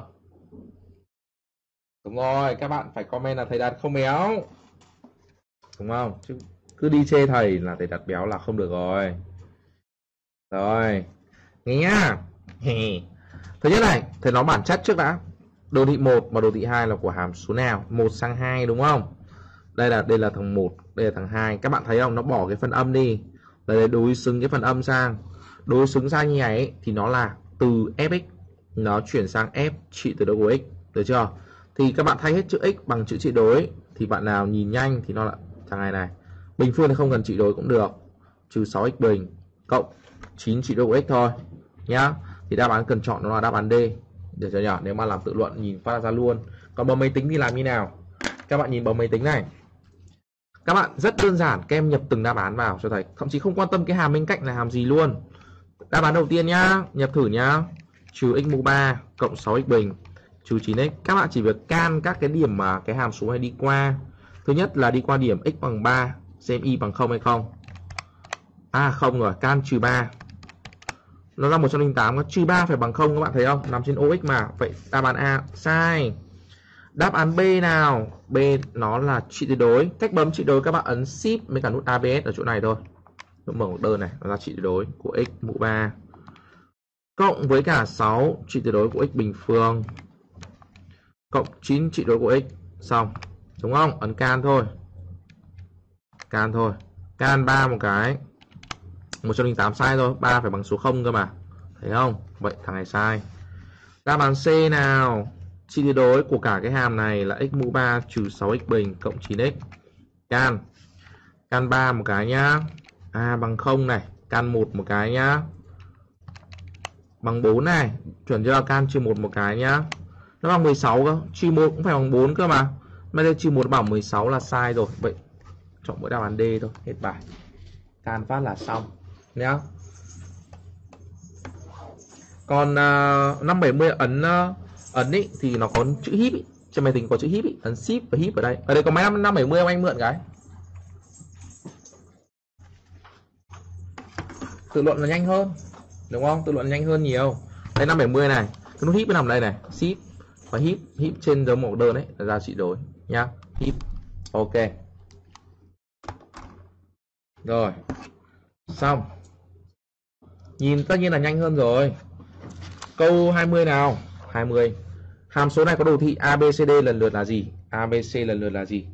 Đúng rồi, các bạn phải comment là thầy Đạt không béo. Đúng không? Chứ cứ đi chê thầy là thầy Đạt béo là không được rồi. Rồi, nghe nhá. Thứ nhất này, thầy nói bản chất trước đã. Đồ thị 1 và đồ thị 2 là của hàm số nào? 1 sang 2 đúng không? Đây là thằng 1, đây là thằng 2. Các bạn thấy không? Nó bỏ cái phần âm đi. Đây đối xứng cái phần âm sang. Đối xứng sang như này ấy, thì nó là từ fx nó chuyển sang f trị tuyệt đối của x. Được chưa? Thì các bạn thay hết chữ x bằng chữ trị đối thì bạn nào nhìn nhanh thì nó là thằng này. Bình phương thì không cần trị đối cũng được. Trừ 6x bình cộng 9 trị đối của x thôi nhá. Thì đáp án cần chọn nó là đáp án D. Được chưa nhỉ? Nếu mà làm tự luận nhìn phát ra luôn. Còn bấm máy tính thì làm như nào? Các bạn nhìn bấm máy tính này. Các bạn rất đơn giản, các em nhập từng đáp án vào cho thầy, thậm chí không quan tâm cái hàm bên cạnh là hàm gì luôn. Đáp án đầu tiên nhá, nhập thử nhá. Trừ x mũ 3 cộng 6x bình trừ 9x. Các bạn chỉ việc can các cái điểm mà cái hàm số này đi qua. Thứ nhất là đi qua điểm x bằng 3, xem y bằng 0 hay không. Không rồi, can trừ 3. Nó ra 108, trừ 3 phải bằng 0 các bạn thấy không? Nằm trên OX mà. Vậy đáp án A sai. Đáp án B nào? B nó là trị tuyệt đối. Cách bấm trị đối các bạn ấn Shift với cả nút ABS ở chỗ này thôi. Nó mở một đơn này, nó là trị tuyệt đối của x mũ 3 cộng với cả 6 trị tuyệt đối của x bình phương cộng 9 trị đối của x. Xong. Đúng không? Ấn can thôi. Can thôi. Can 3 một cái. 108 sai thôi, 3 phải bằng số 0 cơ mà. Thấy không? Vậy thằng này sai. Đáp án C nào? Trị tuyệt đối của cả cái hàm này là x mũ 3 trừ 6x bình cộng 9x. Can 3 một cái nhá. Bằng 0 này. Can 1 một cái nhá. Bằng 4 này. Chuẩn chưa? Can trừ 1 một cái nhá. Nó bằng 16 cơ. Trừ 1 cũng phải bằng 4 cơ mà. Mà đây trừ 1 bảo 16 là sai rồi. Vậy chọn mỗi đáp án D thôi. Hết bài. Can phát là xong nhá. Còn 570 ấn ý, thì nó có chữ híp ý. Trên máy tính có chữ híp ý. Ấn shift và híp ở đây. Ở đây có máy 570 không anh mượn cái. Tự luận là nhanh hơn. Đúng không? Tự luận nhanh hơn nhiều. Đây 570 này. Cái nút híp nằm đây này. Shift và híp trên dấu mẫu đơn ấy là ra trị đối nhá. Híp. Ok. Rồi. Xong. Nhìn tất nhiên là nhanh hơn rồi. Câu 20 nào? 20. Hàm số này có đồ thị ABCD lần lượt là gì? ABC lần lượt là gì?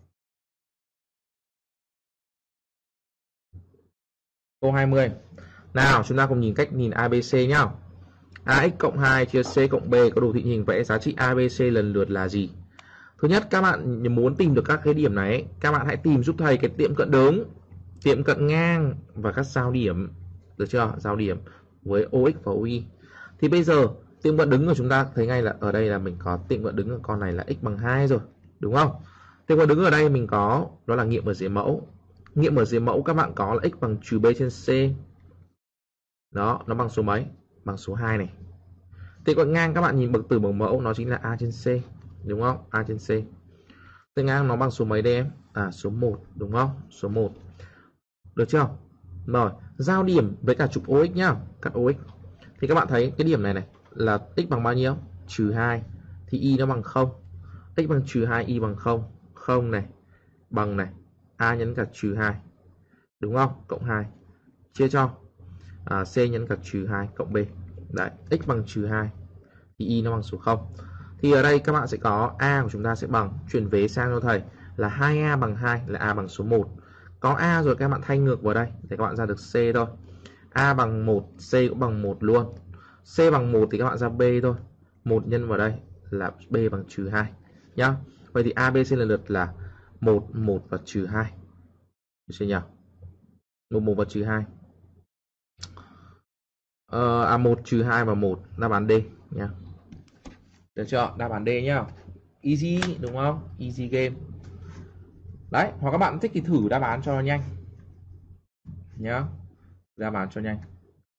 Câu 20. Nào, chúng ta cùng nhìn cách nhìn ABC nhá. AX cộng 2 chia C cộng B có đồ thị hình vẽ giá trị ABC lần lượt là gì? Thứ nhất, các bạn muốn tìm được các cái điểm này, các bạn hãy tìm giúp thầy cái tiệm cận đứng, tiệm cận ngang và các giao điểm. Được chưa? Giao điểm với OX và OY. Thì bây giờ Tiệm cận đứng của chúng ta thấy ngay là ở đây là mình có tiệm cận đứng của con này là x bằng 2 rồi, đúng không? Tiệm cận đứng ở đây mình có đó là nghiệm ở dưới mẫu. Nghiệm ở dưới mẫu các bạn có là x bằng trừ b trên c. Đó, nó bằng số mấy? Bằng số 2 này. Tiệm cận ngang các bạn nhìn bậc tử bằng mẫu nó chính là a trên c, đúng không? A trên c. Tiệm ngang nó bằng số mấy đây em? À, số 1, đúng không? Số 1. Được chưa? Rồi, giao điểm với cả trục OX nhá, cắt OX. Thì các bạn thấy cái điểm này này là x bằng bao nhiêu? Trừ 2 thì y nó bằng 0. X bằng trừ 2, y bằng 0. 0 này bằng này a nhấn cả trừ 2, đúng không? Cộng 2 chia cho c nhấn cả trừ 2 cộng b. Đấy, x bằng trừ 2 thì y nó bằng số 0. Thì ở đây các bạn sẽ có a của chúng ta sẽ bằng, chuyển vế sang cho thầy là 2a bằng 2 là a bằng số 1. Có a rồi các bạn thay ngược vào đây để các bạn ra được c thôi. A bằng 1, c cũng bằng 1 luôn. C bằng 1 thì các bạn ra b thôi. 1 nhân vào đây là b bằng trừ 2 nhá. Vậy thì a b c lần lượt là 1, 1 và trừ 2. Được chưa nhỉ? 1, 1 và trừ 2. 1 trừ 2 và 1, đáp án D nhá. Được chưa? Đáp án D nhá. Easy đúng không? Easy game. Đấy, hoặc các bạn thích thì thử đáp án cho nó nhanh nhá. Đáp án cho nhanh.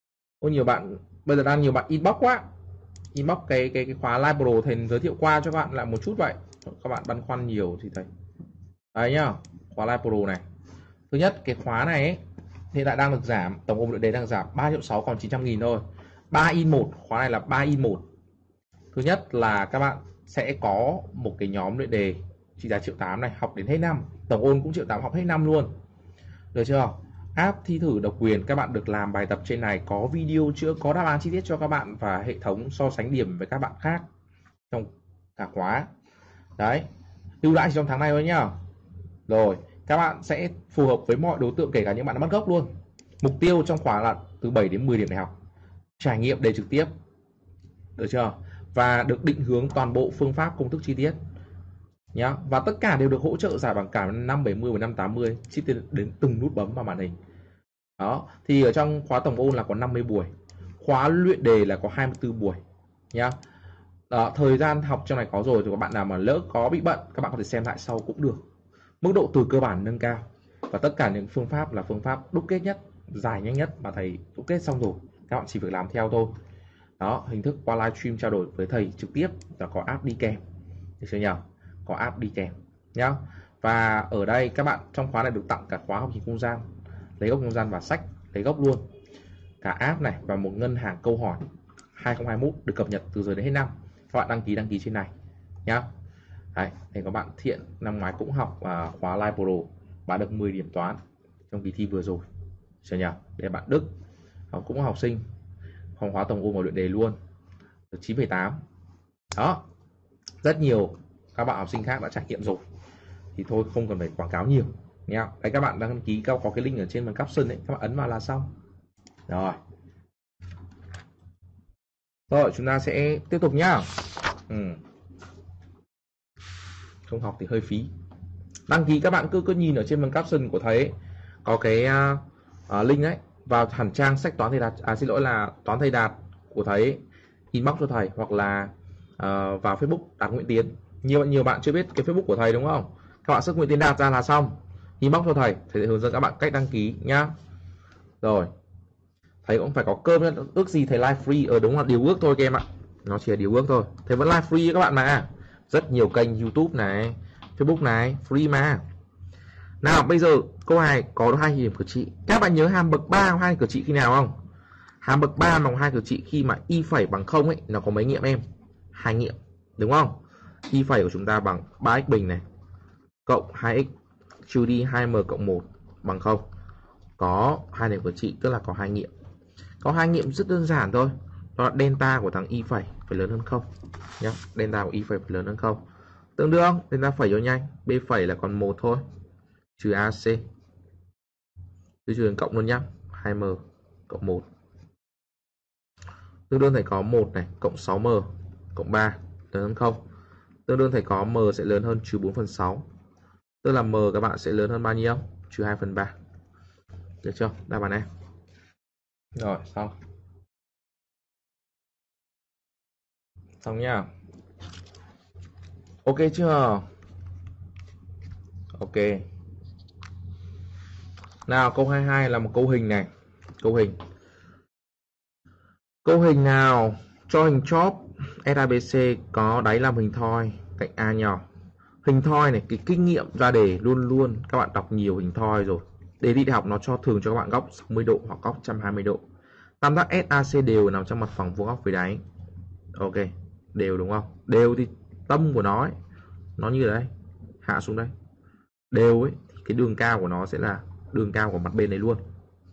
Có nhiều bạn bây giờ đang nhiều bạn inbox quá. Inbox cái khóa Live Pro thầy giới thiệu qua cho các bạn lại một chút vậy. Các bạn băn khoăn nhiều thì thầy. Đấy nhá, khóa Live Pro này. Thứ nhất, cái khóa này ấy, hiện tại đang được giảm, tổng ôm luyện đề đang giảm 3.6 triệu còn 900.000 thôi. 3 in 1, khóa này là 3 in 1. Thứ nhất là các bạn sẽ có một cái nhóm luyện đề trị giá 1.8 triệu này, học đến hết năm. Tổng ôn cũng 1.8 triệu, học hết năm luôn. Được chưa? App thi thử độc quyền, các bạn được làm bài tập trên này, có video chữa, có đáp án chi tiết cho các bạn và hệ thống so sánh điểm với các bạn khác trong cả khóa. Đấy, ưu đãi trong tháng này thôi nhá. Rồi, các bạn sẽ phù hợp với mọi đối tượng, kể cả những bạn đã bắt gốc luôn. Mục tiêu trong khóa là từ 7 đến 10 điểm đại học. Trải nghiệm đề trực tiếp. Được chưa? Và được định hướng toàn bộ phương pháp công thức chi tiết. Nhá, và tất cả đều được hỗ trợ giải bằng cả 570 và 580 chi tiết đến từng nút bấm vào màn hình. Đó, thì ở trong khóa tổng ôn là có 50 buổi. Khóa luyện đề là có 24 buổi nhá. Đó, thời gian học trong này có rồi thì các bạn nào mà lỡ có bị bận, các bạn có thể xem lại sau cũng được. Mức độ từ cơ bản nâng cao và tất cả những phương pháp là phương pháp đúc kết nhất, dài nhanh nhất mà thầy đúc kết xong rồi, các bạn chỉ việc làm theo thôi. Đó, hình thức qua livestream trao đổi với thầy trực tiếp và có app đi kèm. Được chưa nhỉ? Có app đi kèm nhá. Và ở đây các bạn trong khóa này được tặng cả khóa học trình không gian, lấy gốc không gian và sách lấy gốc luôn, cả app này và một ngân hàng câu hỏi 2021 được cập nhật từ giờ đến hết năm. Các bạn đăng ký trên này nhá. Đấy, thì các bạn Thiện năm ngoái cũng học khóa Live Pro và được 10 điểm toán trong kỳ thi vừa rồi. Chưa nhỉ? Để bạn Đức cũng học sinh phòng khóa tổng ôn và luyện đề luôn, được 9,8. Đó, rất nhiều các bạn học sinh khác đã trải nghiệm rồi thì thôi không cần phải quảng cáo nhiều nha. Đấy, các bạn đăng ký có cái link ở trên phần caption đấy, các bạn ấn vào là xong rồi. Rồi chúng ta sẽ tiếp tục nhá. Không học thì hơi phí. Đăng ký các bạn cứ nhìn ở trên phần caption của thầy ấy, có cái link đấy, vào hẳn trang sách toán thầy Đạt, xin lỗi là toán thầy Đạt của thầy ấy, inbox cho thầy, hoặc là vào Facebook Đạt Nguyễn Tiến. Nhiều bạn chưa biết cái Facebook của thầy đúng không? Các bạn search Nguyễn Tiến Đạt ra là xong, inbox cho thầy sẽ hướng dẫn các bạn cách đăng ký nhá. Rồi, thầy cũng phải có cơm nhá. Ước gì thầy live free, đúng là điều ước thôi các em ạ, nó chỉ là điều ước thôi. Thầy vẫn live free các bạn mà, rất nhiều kênh YouTube này, Facebook này, free mà. Nào bây giờ câu 2 có 2 điểm của chị. Các bạn nhớ hàm bậc 3 2 của chị khi nào không? Hàm bậc 3 bằng 2 của chị khi mà y phẩy bằng 0 ấy, nó có mấy nghiệm em? 2 nghiệm, đúng không? Y phẩy của chúng ta bằng 3x bình này cộng 2x trừ đi 2m cộng 1 bằng 0. Có 2 điểm của chị, tức là có 2 nghiệm. Có 2 nghiệm rất đơn giản thôi. Đó là delta của thằng y phẩy phải lớn hơn 0 nhá. Delta của y phẩy phải lớn hơn 0. Tương đương delta phẩy cho nhanh, b phẩy là còn 1 thôi. Trừ AC. Tôi trừ cộng luôn nhá. 2m cộng 1. Tương đương thầy có 1 này cộng 6m cộng 3 lớn hơn 0. Tương đương thầy có m sẽ lớn hơn trừ 4/6. Tức là m các bạn sẽ lớn hơn bao nhiêu? Trừ 2/3. Được chưa? Đáp án em. Rồi, xong. Xong nhá. Ok chưa? Ok. Nào câu 22 là một câu hình này. Câu hình. Câu hình nào cho hình chóp SABC có đáy làm hình thoi, cạnh A nhỏ. Hình thoi này, cái kinh nghiệm ra đề luôn luôn các bạn đọc nhiều hình thoi rồi. Đề thi đại học nó thường cho các bạn góc 60 độ hoặc góc 120 độ. Tam giác SAC đều nằm trong mặt phẳng vuông góc với đáy. Ok, đều đúng không? Đều thì tâm của nó ấy, nó như đây, hạ xuống đây. Đều ấy, thì cái đường cao của nó sẽ là đường cao của mặt bên này luôn.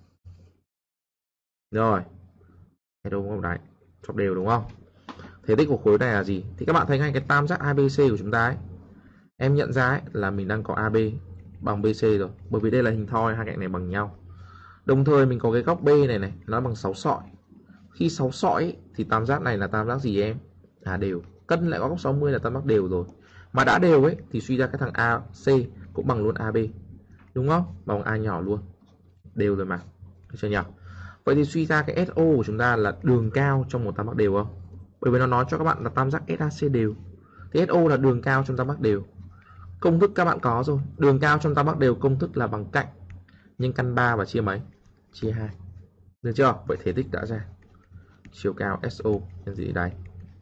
Rồi, thế đúng không đấy? Chọc đều đúng không? Thể tích của khối này là gì? Thì các bạn thấy ngay cái tam giác ABC của chúng ta ấy, em nhận ra ấy, là mình đang có AB bằng BC rồi, bởi vì đây là hình thoi, hai cạnh này bằng nhau. Đồng thời mình có cái góc B này này, nó bằng 6 sọi. Khi 6 sọi ấy, thì tam giác này là tam giác gì em? Đều. Cân lại góc 60 là tam giác đều rồi. Mà đã đều ấy thì suy ra cái thằng AC cũng bằng luôn AB. Đúng không? Bằng A nhỏ luôn. Đều rồi mà. Được chưa nhỉ? Vậy thì suy ra cái SO của chúng ta là đường cao trong một tam giác đều không? Bởi vì nó nói cho các bạn là tam giác SAC đều. Thì SO là đường cao trong tam giác đều. Công thức các bạn có rồi. Đường cao trong tam giác đều công thức là bằng cạnh nhân căn 3 và chia mấy? Chia 2. Được chưa? Vậy thể tích đã ra. Chiều cao SO nhân gì đây?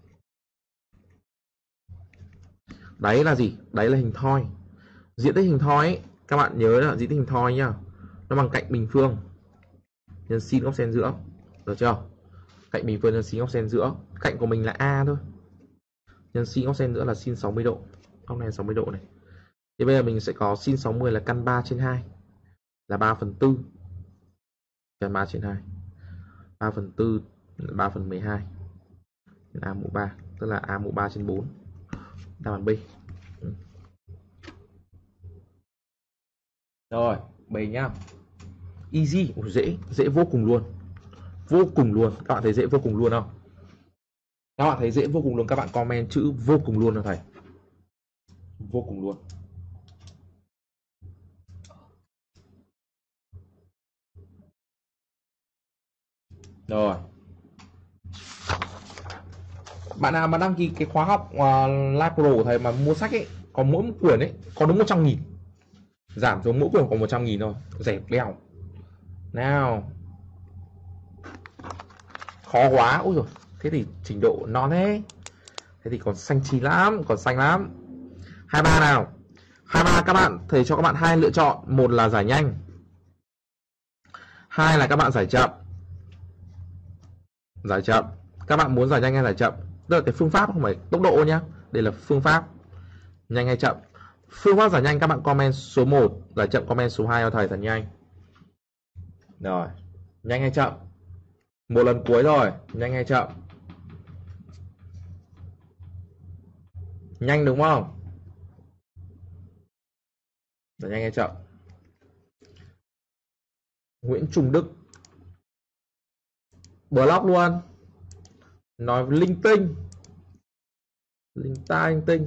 Đáy là gì? Đáy là hình thoi. Diện tích hình thoi ấy, các bạn nhớ là diện tích hình thoi nhá. Nó bằng cạnh bình phương nhân sin góc sen giữa. Được chưa? Cạnh bình phương nhân sin góc sen giữa. Cạnh của mình là A thôi. Nhân sin góc sen giữa là sin 60 độ. Góc này là 60 độ này. Thì bây giờ mình sẽ có sin 60 là căn 3 trên 2 là 3/4. Căn 3 trên 2. 3/4 là 3/12. A mũ 3, tức là A mũ 3 trên 4. Đáp án B. Rồi, B nhá. Easy, dễ vô cùng luôn. Vô cùng luôn, các bạn thấy dễ vô cùng luôn không? Các bạn thấy dễ vô cùng luôn, các bạn comment chữ vô cùng luôn cho thầy. Vô cùng luôn. Rồi. Bạn nào mà đăng ký cái khóa học Live Pro của thầy mà mua sách ấy, có mỗi một quyển ấy, có đúng 100.000. Giảm xuống mỗi quyển còn 100.000 thôi, rẻ leo. Nào. Khó quá, ôi rồi. Thế thì trình độ non thế. Thế thì còn xanh chín lắm, còn xanh lắm. 23 nào. 23 các bạn, thầy cho các bạn hai lựa chọn, một là giải nhanh, hai là các bạn giải chậm. Giải chậm. Các bạn muốn giải nhanh hay giải chậm? Tức là cái phương pháp không phải tốc độ nhá. Đây là phương pháp. Nhanh hay chậm? Phương pháp giải nhanh các bạn comment số 1, giải chậm comment số 2 cho thầy thật nhanh. Rồi, nhanh hay chậm? Một lần cuối rồi, nhanh hay chậm? Nhanh đúng không? Giải nhanh hay chậm? Nguyễn Trung Đức blog luôn, nói linh tinh, linh ta linh tinh.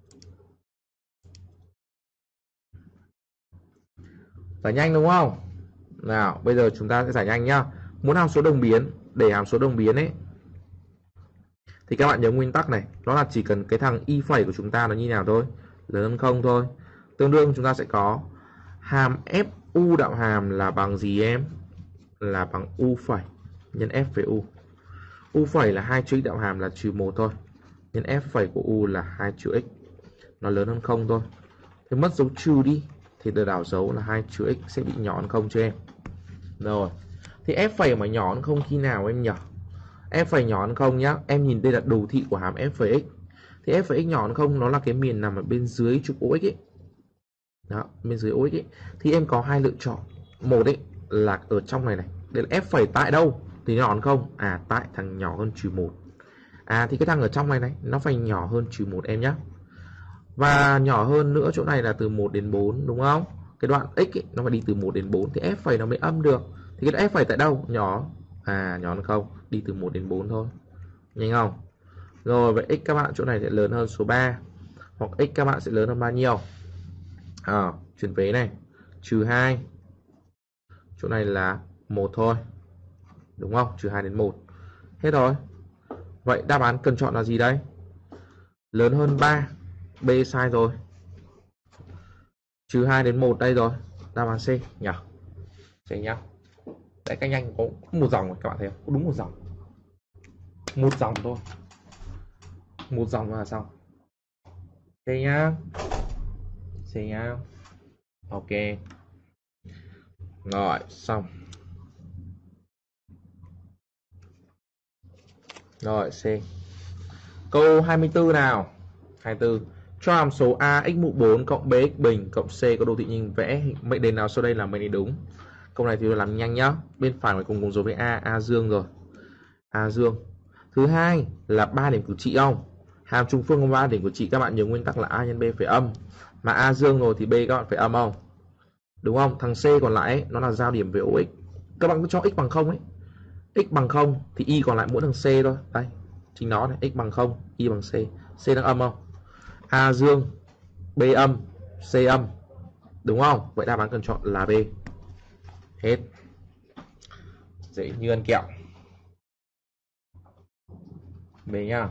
Giải nhanh đúng không? Nào, bây giờ chúng ta sẽ giải nhanh nhá. Muốn hàm số đồng biến, để hàm số đồng biến ấy, thì các bạn nhớ nguyên tắc này, nó là chỉ cần cái thằng y phẩy của chúng ta nó như nào thôi, lớn hơn không thôi. Tương đương chúng ta sẽ có hàm fu đạo hàm là bằng gì em? Là bằng u phẩy nhân f với u. U phẩy là 2 chữ đạo hàm là -1 thôi. Nhân f phẩy của u là 2 chữ x. Nó lớn hơn không thôi. Thì mất dấu trừ đi, thì từ đảo dấu là 2 chữ x sẽ bị nhỏ hơn không cho em. Rồi. Thì f phẩy mà nhỏ hơn không khi nào em nhỉ? F phẩy nhỏ hơn không nhá. Em nhìn đây là đồ thị của hàm f phẩy x. Thì f phẩy x nhỏ hơn không, nó là cái miền nằm ở bên dưới trục OX ấy. Đó, bên dưới OX ấy. Thì em có hai lựa chọn. Một ấy là ở trong này này. Đây là f phẩy tại đâu? Thì nhỏ hơn không? Tại thằng nhỏ hơn -1. Thì cái thằng ở trong này này nó phải nhỏ hơn -1 em nhé. Và nhỏ hơn nữa chỗ này là từ 1 đến 4 đúng không? Cái đoạn x ấy, nó phải đi từ 1 đến 4 thì f phẩy nó mới âm được. Thì cái f phẩy tại đâu? Nhỏ. Nhỏ hơn không? Đi từ 1 đến 4 thôi. Nhanh không? Rồi vậy x các bạn chỗ này sẽ lớn hơn số 3. Hoặc x các bạn sẽ lớn hơn bao nhiêu? Chuyển vế này. -2. Chỗ này là 1 thôi. Đúng không? -2 đến 1. Hết rồi. Vậy đáp án cần chọn là gì đây? Lớn hơn 3. B sai rồi. Trừ 2 đến 1 đây rồi. Đáp án C nhỉ? C nhá. Đấy, cách nhanh có một dòng các bạn thấy không? Đúng một dòng. Một dòng thôi. Một dòng là xong. C nhá. C nhá. Ok. Rồi, xong. Rồi, C. Câu 24 nào. 24. Cho hàm số a x mũ 4 cộng bx bình cộng c có đồ thị nhìn vẽ mệnh đề nào sau đây là mệnh đề đúng. Câu này thì làm nhanh nhá. Bên phải phải cùng dấu với a dương rồi. A dương. Thứ hai là 3 điểm cử trị không? Hàm trùng phương có 3 điểm cử trị, các bạn nhớ nguyên tắc là a nhân b phải âm. Mà a dương rồi thì b các bạn phải âm không? Đúng không? Thằng c còn lại ấy, nó là giao điểm với OX. Các bạn cứ cho x bằng 0 ấy. X bằng 0 thì y còn lại mỗi thằng c thôi. Đây, chính nó này, x bằng 0, y bằng c. C đang âm không? A dương, B âm, C âm. Đúng không? Vậy đáp án cần chọn là B. Hết. Dễ như ăn kẹo. B nhá.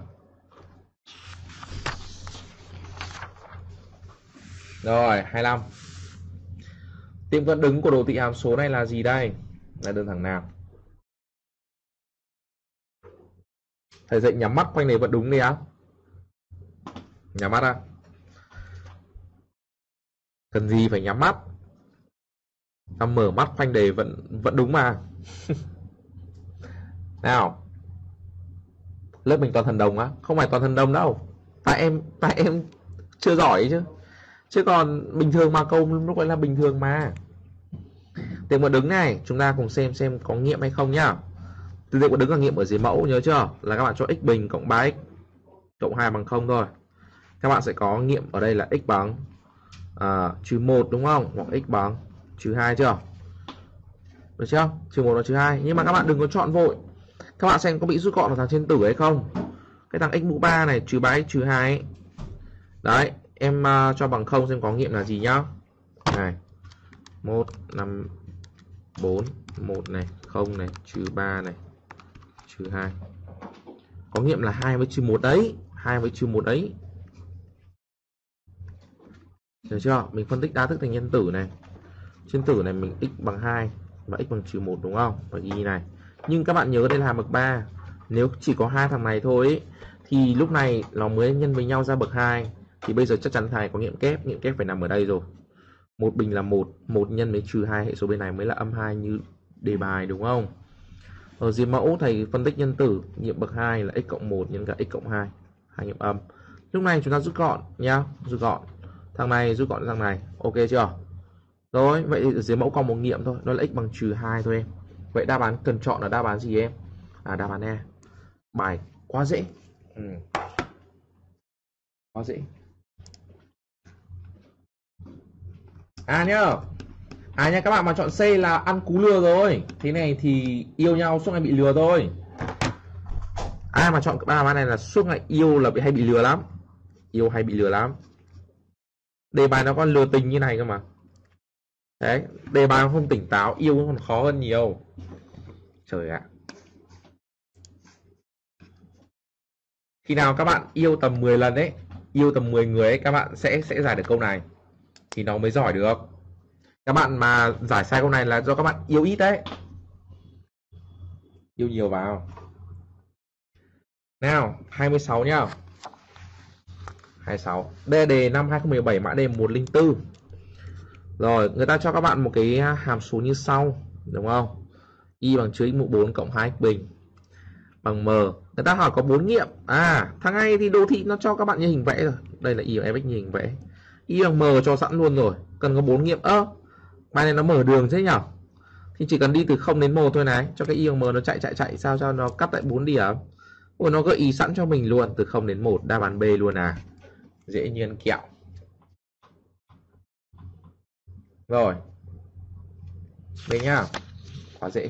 Rồi, 25. Tiệm cận đứng của đồ thị hàm số này là gì đây? Là đơn thẳng nào? Thầy dạy nhắm mắt quanh đề vẫn đúng đi á. Nhắm mắt á. Cần gì phải nhắm mắt. Ta mở mắt quanh đề vẫn đúng mà. Nào. Lớp mình toàn thần đồng á. Không phải toàn thần đồng đâu. Tại em chưa giỏi chứ. Chứ còn bình thường mà, câu lúc ấy là bình thường mà. Tiệm cận đứng này chúng ta cùng xem có nghiệm hay không nhá. Tiệm cận đứng là nghiệm ở dưới mẫu, nhớ chưa? Là các bạn cho x bình cộng 3x cộng 2 bằng 0 thôi. Các bạn sẽ có nghiệm ở đây là x bằng trừ 1 đúng không? Hoặc x bằng trừ 2 chưa? Được chưa? Trừ 1 và trừ 2. Nhưng mà các bạn đừng có chọn vội. Các bạn xem có bị rút gọn vào thằng trên tử hay không? Cái thằng x mũ 3 này trừ 3x trừ 2 ấy. Đấy, em cho bằng 0 xem có nghiệm là gì nhá. Này. 1 5 4 1 này, 0 này, trừ 3 này, trừ 2. Có nghiệm là 2 với trừ 1 đấy, 2 với trừ 1 đấy. Được chưa? Mình phân tích đa thức thành nhân tử này. Trên tử này mình x bằng 2 và x bằng trừ 1 đúng không? Và y này. Nhưng các bạn nhớ đây là hàm bậc 3. Nếu chỉ có hai thằng này thôi ấy, thì lúc này nó mới nhân với nhau ra bậc 2. Thì bây giờ chắc chắn thầy có nghiệm kép phải nằm ở đây rồi. Một bình là 1, 1 nhân với trừ 2, hệ số bên này mới là âm 2 như đề bài đúng không? Ở dưới mẫu thầy phân tích nhân tử, nghiệm bậc 2 là x cộng 1 nhân cả x cộng 2, hai nghiệm âm. Lúc này chúng ta rút gọn nhá, rút gọn. Thằng này rút gọn thằng này, ok chưa? Rồi, vậy thì ở dưới mẫu còn một nghiệm thôi, đó là x bằng trừ 2 thôi em. Vậy đáp án cần chọn là đáp án gì em? Đáp án E. Bài quá dễ. Quá dễ. Nhá. Nha, các bạn mà chọn C là ăn cú lừa rồi. Thế này thì yêu nhau suốt ngày bị lừa thôi. Ai mà chọn đáp án này là suốt ngày yêu là hay bị lừa lắm. Yêu hay bị lừa lắm. Đề bài nó còn lừa tình như này cơ mà. Đấy, đề bài không tỉnh táo, yêu còn khó hơn nhiều. Trời ạ. Khi nào các bạn yêu tầm 10 lần ấy, yêu tầm 10 người ấy, các bạn sẽ giải được câu này. Thì nó mới giỏi được. Các bạn mà giải sai câu này là do các bạn yêu ít đấy. Yêu nhiều vào. Nào, 26 nhá. 26. Đây là đề năm 2017, mã đề 104. Rồi, người ta cho các bạn một cái hàm số như sau, đúng không? Y bằng trừ x mũ 4 cộng 2x bình bằng m. Người ta hỏi có 4 nghiệm. Thằng này thì đồ thị nó cho các bạn như hình vẽ rồi. Đây là y bằng fx như hình vẽ. Y bằng m cho sẵn luôn rồi. Cần có 4 nghiệm. Bài này nó mở đường thế nhỉ? Thì chỉ cần đi từ 0 đến 1 thôi này, cho cái y bằng m nó chạy sao cho nó cắt tại 4 điểm. Ôi, nó gợi ý sẵn cho mình luôn từ 0 đến 1, đáp án B luôn Dễ như ăn kẹo. Rồi. Đây nhá. Quá dễ.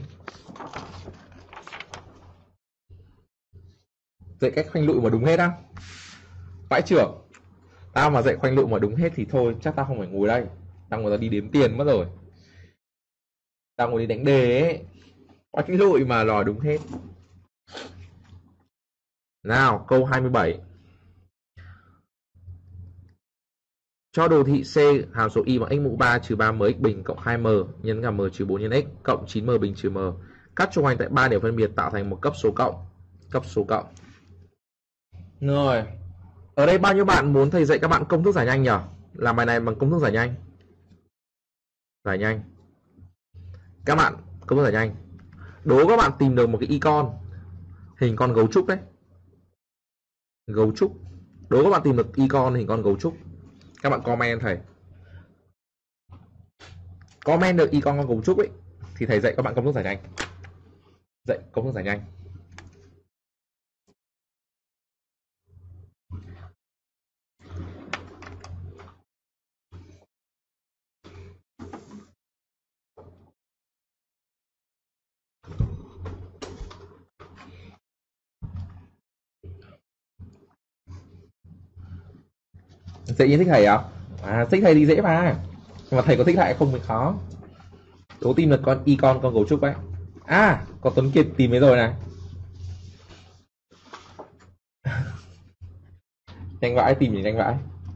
Dạy cách khoanh lụi mà đúng hết á. Vãi trưởng. Tao mà dạy khoanh lụi mà đúng hết thì thôi, chắc tao không phải ngồi đây. Tao ngồi tao đi đếm tiền mất rồi. Tao ngồi đi đánh đề ấy. Khoanh lụi mà lò đúng hết. Nào, câu 27. Cho đồ thị C hàm số y bằng x mũ 3 trừ 3m x bình cộng 2m nhân cả m trừ 4 nhân x cộng 9m bình trừ m. Các trục hành tại 3 điểm phân biệt tạo thành một cấp số cộng. Cấp số cộng. Rồi. Ở đây bao nhiêu bạn muốn thầy dạy các bạn công thức giải nhanh nhỉ? Làm bài này bằng công thức giải nhanh. Giải nhanh. Các bạn công thức giải nhanh. Đố các bạn tìm được một cái icon hình con gấu trúc đấy. Gấu trúc. Đố các bạn tìm được icon hình con gấu trúc. Các bạn comment thầy. Comment được icon con gấu trúc ấy thì thầy dạy các bạn công thức giải nhanh. Dạy công thức giải nhanh. Dễ như thích thầy à? À, thích thầy thì dễ mà. Nhưng mà thầy có thích thầy không thì khó. Đố tìm được con icon con gấu trúc ấy. À, có Tuấn Kiệt tìm thấy rồi này. Nhanh vãi, tìm thì nhanh vãi.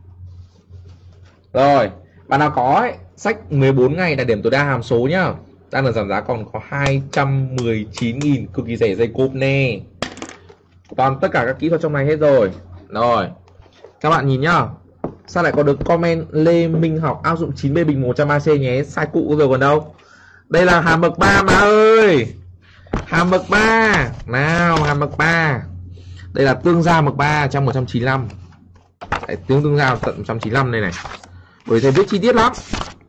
Rồi, bạn nào có ấy, sách 14 ngày là điểm tối đa hàm số nhá. Đang là giảm giá còn có 219.000, cực kỳ rẻ, dây cốp nè. Toàn tất cả các kỹ thuật trong này hết rồi. Rồi, các bạn nhìn nhá. Sao lại có được comment Lê Minh Học áp dụng 9B bình 100 AC nhé. Sai cụ rồi còn đâu. Đây là hàm bậc 3 mà ơi. Hàm bậc 3. Nào, hàm bậc 3. Đây là tương giao bậc 3 trong 195. Đấy, tương giao tận 195 đây này. Bởi thầy viết chi tiết lắm.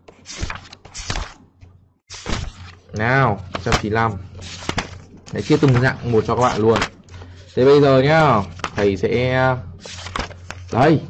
Nào, 195. Đấy, chia từng dạng một cho các bạn luôn. Thế bây giờ nhá, thầy sẽ đây.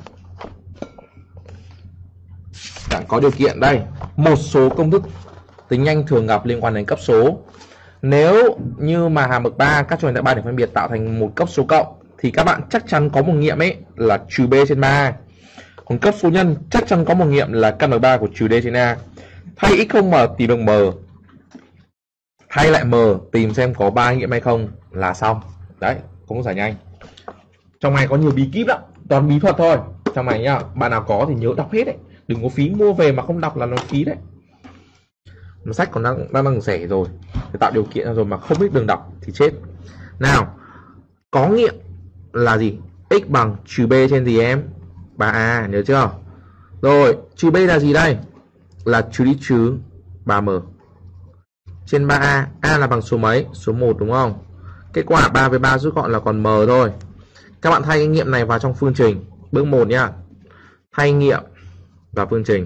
Bạn có điều kiện đây. Một số công thức tính nhanh thường gặp liên quan đến cấp số. Nếu như mà hàm bậc 3 các trục hành tại 3 điểm phân biệt tạo thành một cấp số cộng thì các bạn chắc chắn có một nghiệm ấy là trừ B trên 3. Còn cấp số nhân chắc chắn có một nghiệm là căn bậc 3 của trừ D trên A. Thay x không m tìm được m. Thay lại m tìm xem có 3 nghiệm hay không là xong. Đấy, cũng giải nhanh. Trong này có nhiều bí kíp lắm, toàn bí thuật thôi. Trong này nhá, bạn nào có thì nhớ đọc hết đấy. Đừng có phí mua về mà không đọc là nó phí đấy. Nó sách còn đang rẻ rồi, để tạo điều kiện rồi mà không biết đường đọc thì chết. Nào, có nghiệm là gì? X bằng trừ B trên gì em? 3A, nhớ chưa? Rồi, trừ B là gì đây? Là trừ đi trừ 3M trên 3A. A là bằng số mấy? Số 1 đúng không? Kết quả 3 với 3 rút gọn là còn M thôi. Các bạn thay cái nghiệm này vào trong phương trình. Bước 1 nhá. Thay nghiệm vào phương trình.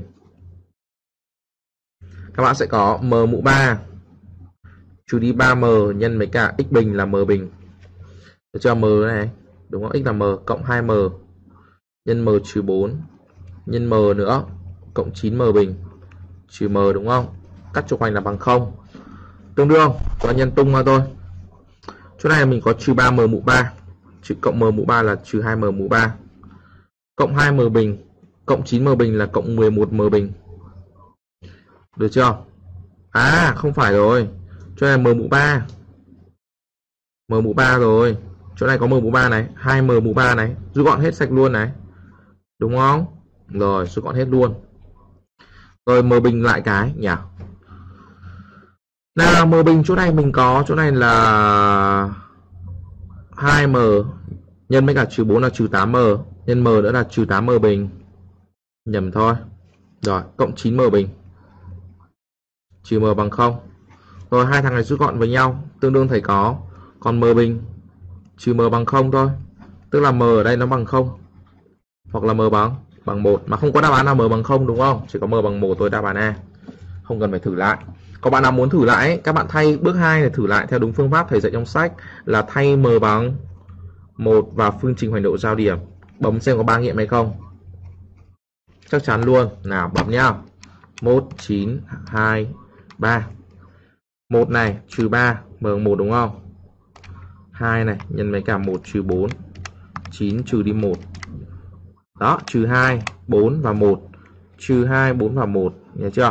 Các bạn sẽ có m mũ 3 trừ đi 3m nhân với cả x bình là m bình. Được chưa? M này, đúng không? X là m cộng 2m nhân m trừ 4 nhân m nữa cộng 9m bình trừ m đúng không? Cắt trục hành là bằng 0. Tương đương và nhân tung ra thôi. Chỗ này mình có trừ 3m mũ 3 trừ cộng m mũ 3 là trừ 2m mũ 3 cộng 2m bình cộng 9m bình là cộng 11m bình. Được chưa? À, không phải rồi. Chỗ này m mũ 3. M mũ 3 rồi. Chỗ này có m mũ 3 này, 2m mũ 3 này, rút gọn hết sạch luôn này. Đúng không? Rồi, rút gọn hết luôn. Rồi m bình lại cái nhỉ. Nào, m bình chỗ này mình có, chỗ này là 2m nhân với cả trừ 4 là trừ 8m, nhân m nữa là trừ 8m bình. Nhầm thôi. Rồi, cộng 9m bình. Trừ m bằng 0. Rồi hai thằng này rút gọn với nhau, tương đương thầy có còn m bình trừ m bằng 0 thôi. Tức là m ở đây nó bằng 0. Hoặc là m bằng 1, mà không có đáp án nào m bằng 0 đúng không? Chỉ có m bằng 1 thôi, đáp án A. Không cần phải thử lại. Có bạn nào muốn thử lại ấy, các bạn thay bước 2 để thử lại theo đúng phương pháp thầy dạy trong sách là thay m bằng 1 vào phương trình hoành độ giao điểm. Bấm xem có 3 nghiệm hay không. Chắc chắn luôn. Nào bấm nhá. 1 9 2 3. 1 này trừ 3 m bằng 1 đúng không? 2 này nhân với cả 1 trừ 4. 9 trừ đi 1. Đó, trừ 2, 4 và 1. Trừ 2, 4 và 1. Nhớ chưa?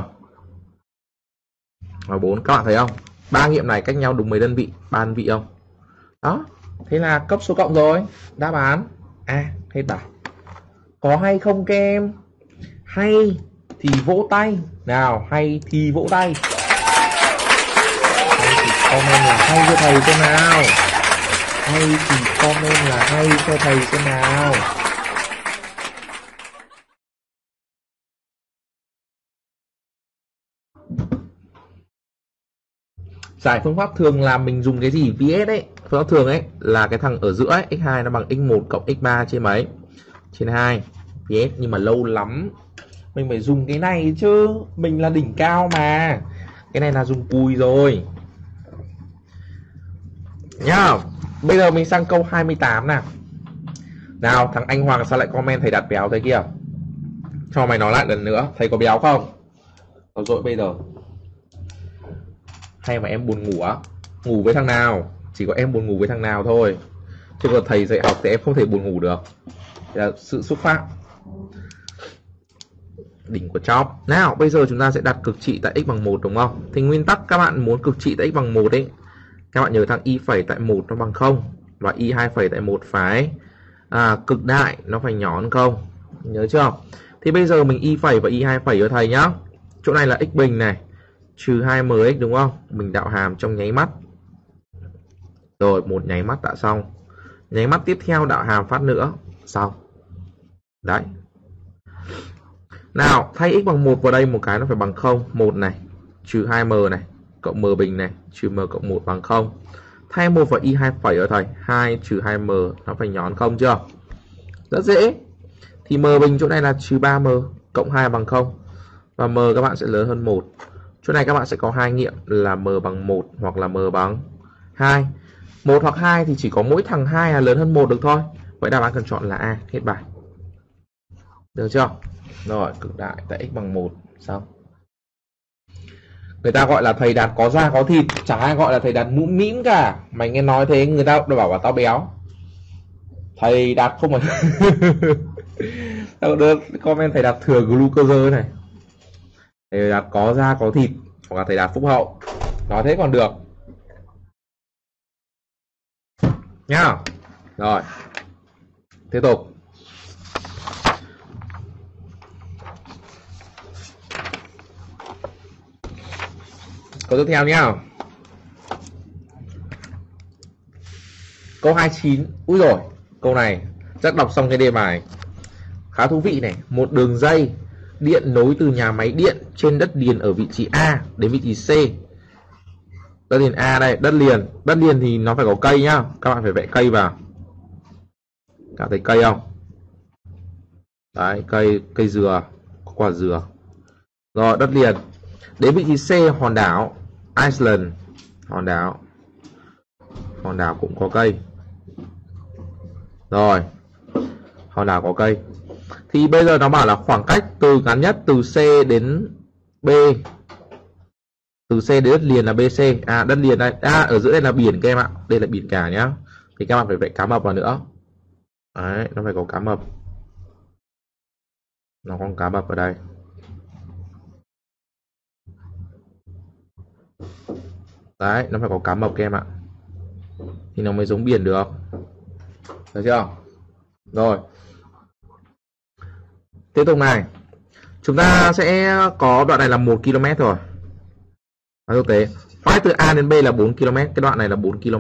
Và 4. Các bạn thấy không? 3 nghiệm này cách nhau đúng mấy đơn vị? 3 đơn vị không? Đó. Thế là cấp số cộng rồi. Đáp án A. Hết bài. Có hay không các em? Hay thì vỗ tay. Nào, hay thì vỗ tay. Hay thì comment là hay cho thầy xem nào. Hay thì comment là hay cho thầy xem nào. Giải phương pháp thường là mình dùng cái gì? VS ấy. Phương pháp thường ấy là cái thằng ở giữa ấy, x2 nó bằng x1 cộng x3 trên mấy? Trên 2. VS, nhưng mà lâu lắm mình phải dùng cái này chứ, mình là đỉnh cao mà. Cái này là dùng cùi rồi nhá. Bây giờ mình sang câu 28 nào. Nào, thằng anh Hoàng sao lại comment thầy Đạt béo thế kia? Cho mày nói lại lần nữa, thầy có béo không? Có dội bây giờ. Hay mà em buồn ngủ á? Ngủ với thằng nào? Chỉ có em buồn ngủ với thằng nào thôi. Chứ còn thầy dạy học thì em không thể buồn ngủ được. Đây là sự xúc phạm. Đỉnh của chóp. Nào, bây giờ chúng ta sẽ đặt cực trị tại x bằng 1 đúng không? Thì nguyên tắc các bạn muốn cực trị tại x bằng 1 ấy, các bạn nhớ thằng y phẩy tại 1 nó bằng 0 và y 2 phẩy tại 1 phải cực đại nó phải nhỏ hơn 0. Nhớ chưa? Thì bây giờ mình y phẩy và y 2 phẩy cho thầy nhá. Chỗ này là x bình này, trừ 2mx đúng không? Mình đạo hàm trong nháy mắt. Rồi, một nháy mắt đã xong. Nháy mắt tiếp theo đạo hàm phát nữa, xong. Đấy. Nào, thay x bằng 1 vào đây một cái nó phải bằng 0, 1 này, trừ 2m này, cộng m bình này, trừ m cộng 1 bằng 0. Thay 1 vào y 2 phẩy ở thầy, 2 trừ 2m nó phải nhỏ hơn 0 chưa? Rất dễ. Thì m bình chỗ này là trừ 3m, cộng 2 bằng 0. Và m các bạn sẽ lớn hơn 1. Chỗ này các bạn sẽ có hai nghiệm là m bằng 1 hoặc là m bằng 2. 1 hoặc 2 thì chỉ có mỗi thằng 2 là lớn hơn 1 được thôi. Vậy đáp án cần chọn là A, hết bài. Được chưa? Rồi, cực đại tại x bằng 1, xong. Người ta gọi là thầy Đạt có da có thịt, chẳng ai gọi là thầy Đạt mũm mĩm cả. Mày nghe nói thế người ta bảo là tao béo. Thầy Đạt không phải tao đưa comment thầy Đạt thừa glucose này. Thầy Đạt có da có thịt, hoặc là thầy Đạt phúc hậu. Nói thế còn được. Nhá. Rồi. Tiếp tục. Câu tiếp theo nhá. Câu 29. Úi rồi, câu này chắc đọc xong cái đề bài. Khá thú vị này. Một đường dây điện nối từ nhà máy điện trên đất liền ở vị trí A đến vị trí C. Đất liền A đây, đất liền thì nó phải có cây nhá. Các bạn phải vẽ cây vào. Các bạn thấy cây không? Đấy, cây dừa, quả dừa. Rồi, đất liền. Đến vị trí C, hòn đảo Iceland. Hòn đảo cũng có cây. Rồi, hòn đảo có cây. Thì bây giờ nó bảo là khoảng cách từ ngắn nhất từ C đến B. Từ C đến đất liền là BC. Đất liền đây. Ở giữa đây là biển các em ạ. Đây là biển cả nhá. Thì các bạn phải vẽ cá mập vào nữa. Đấy, nó phải có cá mập. Nó có cá mập ở đây. Đấy, nó phải có cá mập các em ạ. Thì nó mới giống biển được. Được chưa? Rồi. Tiếp tục này. Chúng ta sẽ có đoạn này là 1 km rồi. Thực tế, khoảng từ A đến B là 4 km. Cái đoạn này là 4 km.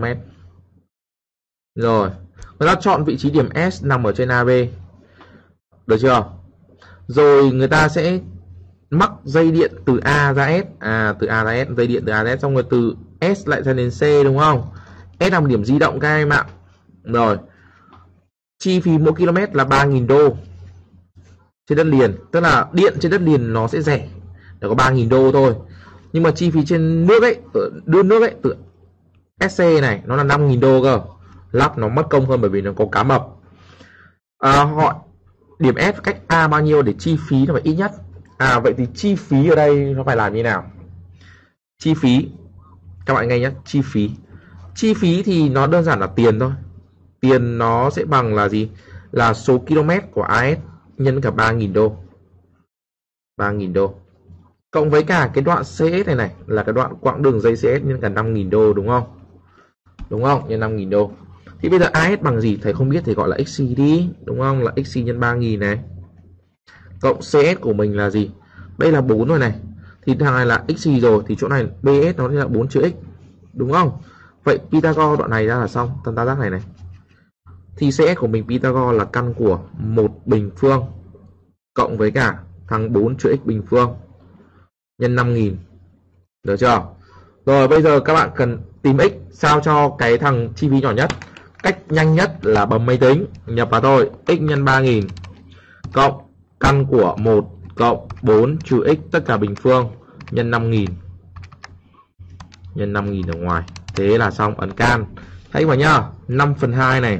Rồi. Người ta chọn vị trí điểm S nằm ở trên AB. Được chưa? Rồi người ta sẽ mắc dây điện từ A ra S. Từ A ra S, dây điện từ A ra S. Xong rồi từ S lại ra đến C đúng không? S là một điểm di động các em ạ. Rồi. Chi phí mỗi km là 3.000 đô trên đất liền. Tức là điện trên đất liền nó sẽ rẻ, để có 3.000 đô thôi. Nhưng mà chi phí trên nước ấy, đưa nước ấy, từ SC này nó là 5.000 đô cơ. Lắp nó mất công hơn bởi vì nó có cá mập. Họ điểm S cách A bao nhiêu để chi phí nó phải ít nhất. Vậy thì chi phí ở đây nó phải làm như nào? Chi phí, các bạn nghe nhé, chi phí thì nó đơn giản là tiền thôi. Tiền nó sẽ bằng là gì? Là số km của AS nhân cả 3.000 đô. 3.000 đô cộng với cả cái đoạn CS này là cái đoạn quãng đường dây CS nhân cả 5.000 đô đúng không? Đúng không? Nhân 5.000 đô. Thì bây giờ AS bằng gì thầy không biết, thầy gọi là XC đi, đúng không? Là XC nhân 3000 này. Cộng CS của mình là gì? Đây là 4 rồi này. Thì thằng này là XC rồi, thì chỗ này BS nó là 4 chữ X, đúng không? Vậy Pythagore đoạn này ra là xong, tam tác này này. Thì CS của mình Pythagore là căn của một bình phương cộng với cả thằng 4 chữ X bình phương nhân 5000. Được chưa? Rồi bây giờ các bạn cần tìm X sao cho cái thằng chi phí nhỏ nhất. Cách nhanh nhất là bấm máy tính, nhập vào thôi, X nhân 3000 cộng căn của 1 cộng 4 trừ X tất cả bình phương nhân 5000. Nhân 5000 ở ngoài. Thế là xong, ấn can. Thấy vào nhá, 5/2 này.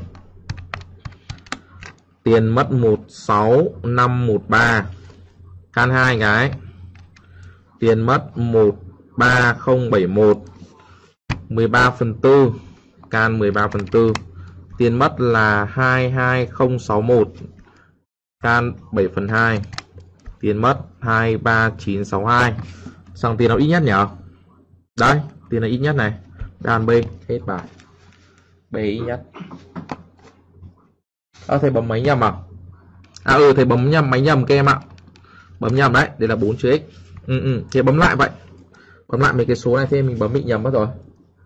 Tiền mất 16513. Can 2 cái. Tiền mất 13071. 13/4. Can 13/4. Tiền mất là 22061. Can 7/2. Tiền mất 23962. Xong tiền nào ít nhất nhỉ? Đấy, tiền là ít nhất này. Đáp án B, hết bài. B ít nhất. Thầy bấm máy nhầm à? Thầy bấm nhầm máy nhầm các em ạ. Bấm nhầm đấy, đây là 4 chữ X. Thì bấm lại vậy. Bấm lại mấy cái số này, thế mình bấm bị nhầm mất rồi.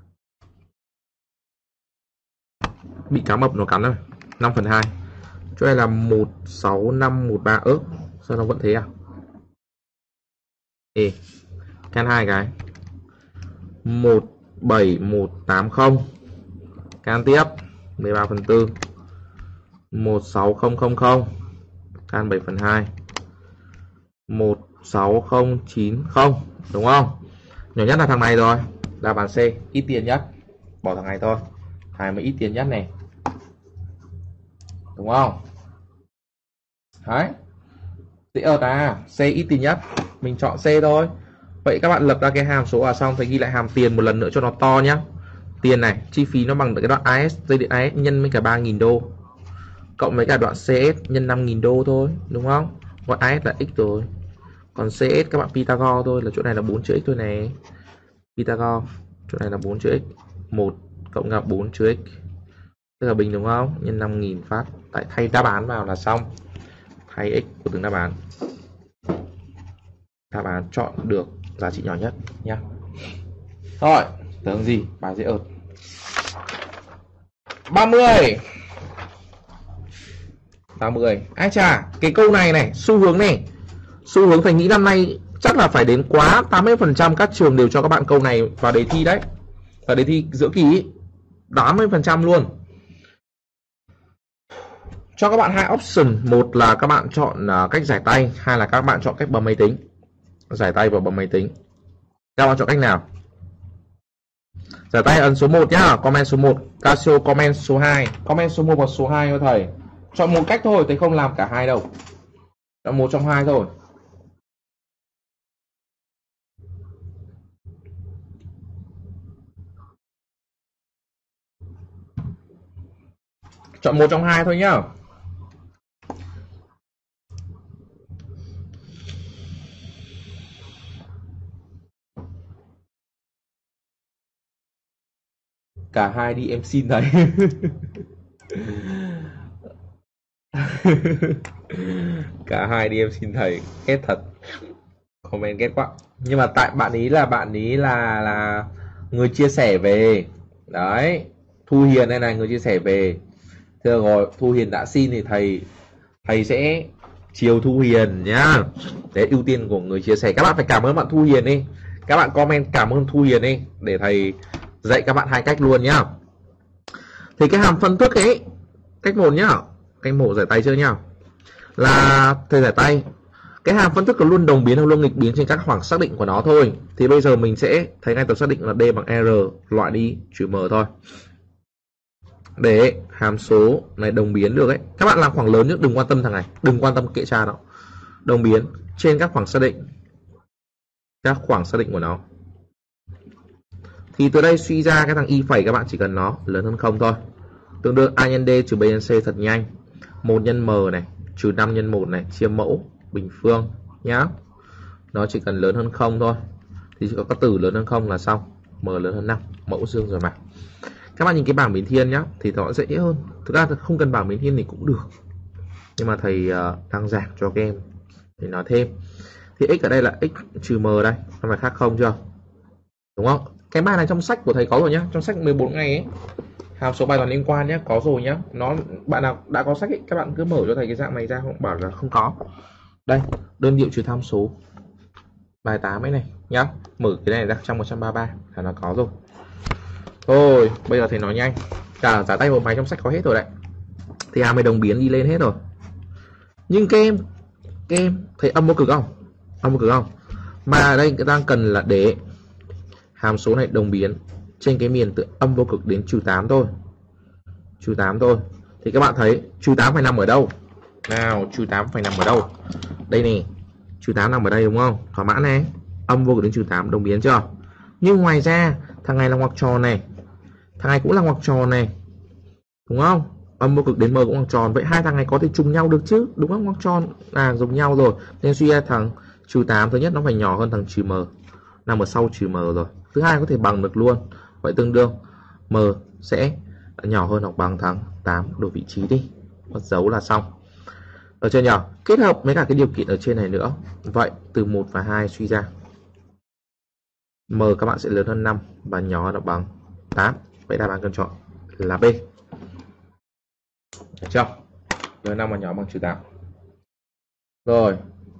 Bị cá mập nó cắn rồi. 5/2. Chỗ này là 16513. Sao nó vẫn thế à? Can 2 cái. 17180. Can tiếp 13/4. 16000. Can 7/2. 16090. Đúng không? Nhỏ nhất là thằng này rồi. Đáp án C, ít tiền nhất. Bỏ thằng này thôi. Thằng này mới ít tiền nhất này. Đúng không? Đấy. Dễ C ít tiền nhất. Mình chọn C thôi. Vậy các bạn lập ra cái hàm số ở xong, thầy ghi lại hàm tiền một lần nữa cho nó to nhá. Tiền này, chi phí nó bằng cái đoạn AS, dây điện AS nhân với cả 3000 đô. Cộng với cả đoạn CS nhân 5000 đô thôi, đúng không? Đoạn AS là X rồi. Còn CS các bạn Pythagore thôi, là chỗ này là 4 chữ X thôi này. Pythagore, chỗ này là 4 chữ X. 1 cộng gặp 4 chữ X. Tức là bình, đúng không? Nhân 5000 phát. Tại thay đáp án vào là xong. Thay X của từng đáp án. Đáp án chọn được giá trị nhỏ nhất nhá. Rồi, tưởng gì? Bài dễ ợt. 30. Ai chà, cái câu này này, xu hướng này. Xu hướng thầy nghĩ năm nay chắc là phải đến quá 80% các trường đều cho các bạn câu này vào đề thi đấy. Vào đề thi giữa kỳ 80% luôn. Cho các bạn hai option, một là các bạn chọn cách giải tay, hai là các bạn chọn cách bấm máy tính. Giải tay và bấm máy tính. Các bạn chọn cách nào? Giải tay ấn số 1 nhá, comment số 1, Casio comment số 2, comment số 1 và số 2 cho thầy. Chọn một cách thôi, thầy không làm cả hai đâu. Chọn một trong hai thôi. Chọn một trong hai thôi nhá. Cả hai đi em xin thầy. Cả hai đi em xin thầy. Ghét thật. Comment ghét quá. Nhưng mà tại bạn ý là người chia sẻ về. Đấy. Thu Hiền đây này, người chia sẻ về. Thưa rồi, Thu Hiền đã xin thì thầy sẽ chiều Thu Hiền nhá. Đấy, ưu tiên của người chia sẻ. Các bạn phải cảm ơn bạn Thu Hiền đi. Các bạn comment cảm ơn Thu Hiền đi để thầy dạy các bạn hai cách luôn nhá. Thì cái hàm phân thức ấy, cách 1 nhá. Cách 1 giải tay chưa nhá. Là thầy giải tay. Cái hàm phân thức có luôn đồng biến hoặc luôn nghịch biến trên các khoảng xác định của nó thôi. Thì bây giờ mình sẽ thấy ngay tập xác định là D bằng R, loại đi trừ M thôi. Để hàm số này đồng biến được ấy. Các bạn làm khoảng lớn nhất, đừng quan tâm thằng này, đừng quan tâm kệ cha nó. Đồng biến trên các khoảng xác định. Các khoảng xác định của nó. Thì từ đây suy ra cái thằng y phẩy các bạn chỉ cần nó lớn hơn 0 thôi. Tương đương A nhân D trừ B nhân C thật nhanh. 1 nhân M này trừ 5 nhân 1 này chia mẫu bình phương nhá. Nó chỉ cần lớn hơn 0 thôi. Thì chỉ có các từ lớn hơn 0 là xong. M lớn hơn 5, mẫu dương rồi mà. Các bạn nhìn cái bảng biến thiên nhá thì nó dễ hơn. Thực ra không cần bảng biến thiên thì cũng được, nhưng mà thầy đang giảng cho các em để nói thêm. Thì x ở đây là x trừ m đây, nó phải khác không chưa, đúng không? Cái bài này trong sách của thầy có rồi nhá, trong sách 14 ngày ấy, hàm số bài toán liên quan nhé, có rồi nhá. Nó bạn nào đã có sách ấy, các bạn cứ mở cho thầy cái dạng này ra, không bảo là không có. Đây, đơn điệu trừ tham số bài 8 ấy này nhá, mở cái này ra trong 133 là nó có rồi. Thôi bây giờ thầy nói nhanh, cả giả tay một máy trong sách có hết rồi đấy, thì hàm này đồng biến đi lên hết rồi. Nhưng các em thấy âm vô cực không, âm vô cực không, mà ở đây đang cần là để hàm số này đồng biến trên cái miền từ âm vô cực đến trừ 8 thôi, trừ 8 thôi. Thì các bạn thấy trừ 8 phải nằm ở đâu nào, trừ 8 phải nằm ở đâu, đây nè, trừ 8 nằm ở đây đúng không, thỏa mãn này, âm vô cực đến trừ 8 đồng biến chưa. Nhưng ngoài ra thằng này là ngoặc tròn này, thằng này cũng là ngoặc tròn này, đúng không, âm vô cực đến m cũng ngoặc tròn, vậy hai thằng này có thể trùng nhau được chứ, đúng không, ngoặc tròn là giống nhau rồi, nên suy ra thằng trừ 8 thứ nhất nó phải nhỏ hơn thằng trừ m, nằm ở sau trừ m rồi. Thứ hai có thể bằng được luôn, vậy tương đương m sẽ nhỏ hơn hoặc bằng thằng 8, đổi vị trí đi, mất dấu là xong. Được chưa nhỉ? Kết hợp với cả cái điều kiện ở trên này nữa, vậy từ 1 và 2 suy ra m các bạn sẽ lớn hơn 5 và nhỏ hơn hoặc bằng 8. Vậy đáp án cần chọn là B. Được chưa? Lớn 5 và nhỏ bằng trừ 8. Rồi.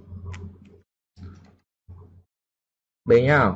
B nhá.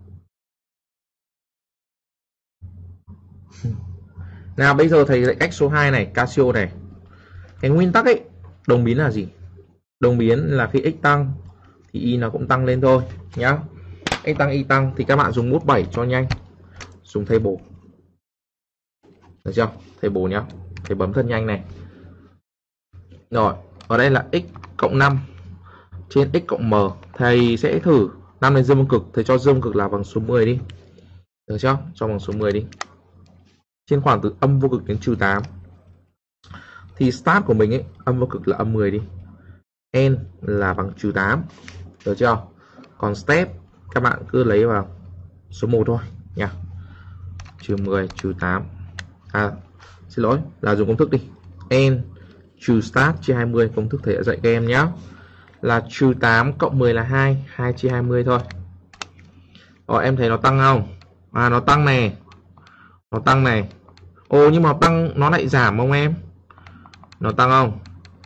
Nào bây giờ thầy dạy cách số 2 này, Casio này. Cái nguyên tắc ấy, đồng biến là gì? Đồng biến là khi x tăng thì y nó cũng tăng lên thôi nhá. X tăng y tăng thì các bạn dùng bút 7 cho nhanh. Dùng thầy bổ. Được chưa? Thầy bổ nhá. Thầy bấm thật nhanh này. Rồi, ở đây là x cộng 5 trên x cộng m. Thầy sẽ thử 5 lên dương vô cực, thầy cho dương vô cực là bằng số 10 đi. Được chưa? Cho bằng số 10 đi. Trên khoảng từ âm vô cực đến trừ 8 thì start của mình ấy, âm vô cực là âm 10 đi, n là bằng trừ 8, được chưa? Còn step các bạn cứ lấy vào số 1 thôi nha, trừ 10 trừ 8, xin lỗi là dùng công thức đi, n trừ start chia 20, công thức thầy đã dạy các em nhé, là trừ 8 cộng 10 là 2, 2 chia 20 thôi. Rồi em thấy nó tăng không? Nó tăng này, nó tăng này. Ồ, nhưng mà tăng nó lại giảm không em? Nó tăng không?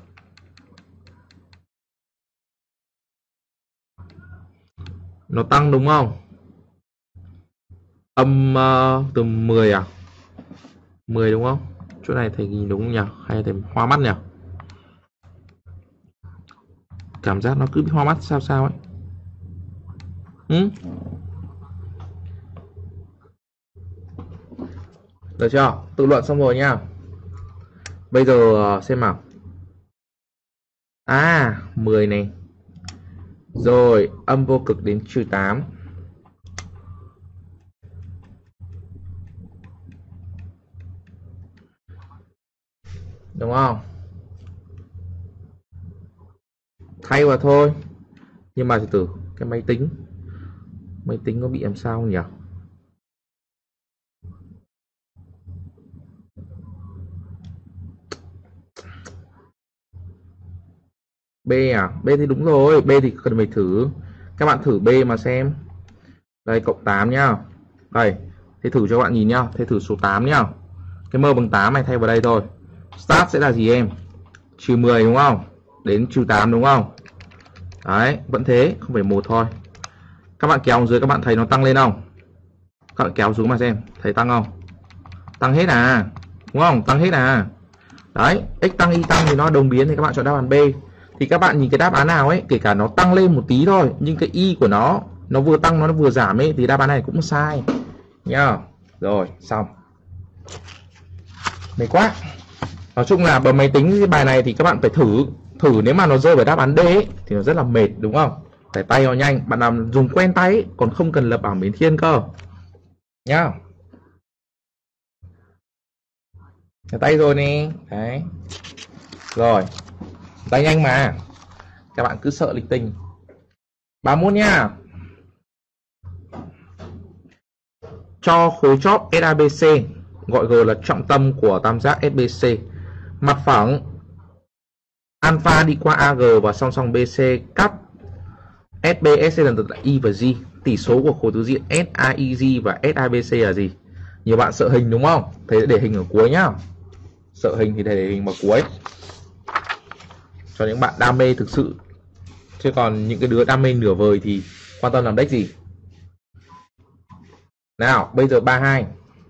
Nó tăng đúng không? Âm từ 10 à? 10 đúng không? Chỗ này thầy nhìn đúng không nhỉ? Hay thầy hoa mắt nhỉ? Cảm giác nó cứ bị hoa mắt sao sao ấy. Được chưa? Tự luận xong rồi nha. Bây giờ xem nào. 10 này. Rồi, âm vô cực đến trừ 8. Đúng không? Thay vào thôi. Nhưng mà từ từ, cái máy tính có bị làm sao không nhỉ? B à? B thì đúng rồi, B thì cần phải thử. Các bạn thử B mà xem. Đây, cộng 8 nhá. Đây, thế thử cho các bạn nhìn nhá. Thế thử số 8 nhá. Cái m bằng 8 này thay vào đây thôi. Start sẽ là gì em? Trừ 10 đúng không? Đến trừ 8 đúng không? Đấy, vẫn thế, không phải một thôi. Các bạn kéo dưới các bạn thấy nó tăng lên không? Các bạn kéo xuống mà xem, thấy tăng không? Tăng hết à? Đúng không? Tăng hết à? Đấy, x tăng y tăng thì nó đồng biến thì các bạn chọn đáp án B. Thì các bạn nhìn cái đáp án nào ấy, kể cả nó tăng lên một tí thôi, nhưng cái y của nó vừa tăng nó vừa giảm ấy, thì đáp án này cũng sai nhá. Rồi, xong. Mệt quá. Nói chung là bấm máy tính cái bài này thì các bạn phải thử nếu mà nó rơi vào đáp án D ấy, thì nó rất là mệt đúng không? Phải tay vào nhanh, bạn làm dùng quen tay ấy, còn không cần lập bảng biến thiên cơ nhá. Tay rồi nè, đấy. Rồi, tay nhanh mà. Các bạn cứ sợ lịch tinh. 31 nhá. Cho khối chóp SABC gọi G là trọng tâm của tam giác SBC. Mặt phẳng alpha đi qua AG và song song BC cắt SB, SC lần lượt là I và G. Tỷ số của khối tứ diện SAIG và SABC là gì? Nhiều bạn sợ hình đúng không? Thầy để hình ở cuối nhá. Sợ hình thì thầy để hình vào cuối. Cho những bạn đam mê thực sự. Chứ còn những cái đứa đam mê nửa vời thì quan tâm làm deck gì. Nào, bây giờ 32.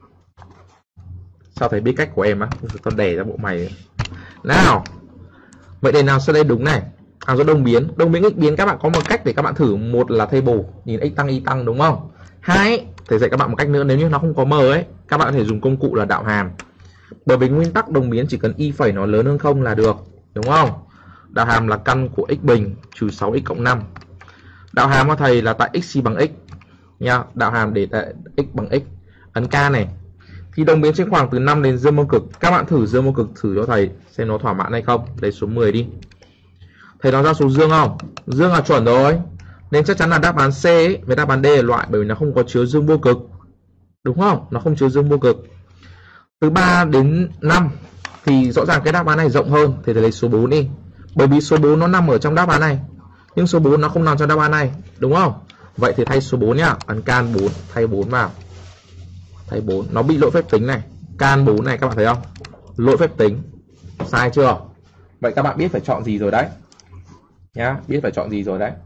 Sao thầy biết cách của em á? Tao đẻ ra bộ mày. Nào. Vậy đề nào sau đây đúng này? Hàm số đồng biến, x biến các bạn có một cách để các bạn thử. Một là table, nhìn x tăng y tăng đúng không? Hai, thầy dạy các bạn một cách nữa, nếu như nó không có m ấy, các bạn có thể dùng công cụ là đạo hàm. Bởi vì nguyên tắc đồng biến chỉ cần y phẩy nó lớn hơn không là được, đúng không? Đạo hàm là căn của x bình trừ 6x cộng 5. Đạo hàm của thầy là tại x bằng x nha, đạo hàm để tại x bằng x. Ấn K này. Thì đồng biến trên khoảng từ 5 đến dương môn cực. Các bạn thử dương môn cực thử cho thầy xem nó thỏa mãn hay không. Lấy số 10 đi. Thầy nói ra số dương không? Dương là chuẩn rồi. Nên chắc chắn là đáp án C ấy, với đáp án D là loại, bởi vì nó không có chứa dương vô cực. Đúng không? Nó không chứa dương vô cực. Từ 3 đến 5 thì rõ ràng cái đáp án này rộng hơn. Thì thầy lấy số 4 đi. Bởi vì số 4 nó nằm ở trong đáp án này. Nhưng số 4 nó không nằm trong đáp án này. Đúng không? Vậy thì thay số 4 nhá. Ấn can 4. Thay 4 vào. Thay 4. Nó bị lỗi phép tính này. Can 4 này các bạn thấy không? Lỗi phép tính. Sai chưa? Vậy các bạn biết phải chọn gì rồi đấy. Nhá. Biết phải chọn gì rồi đấy.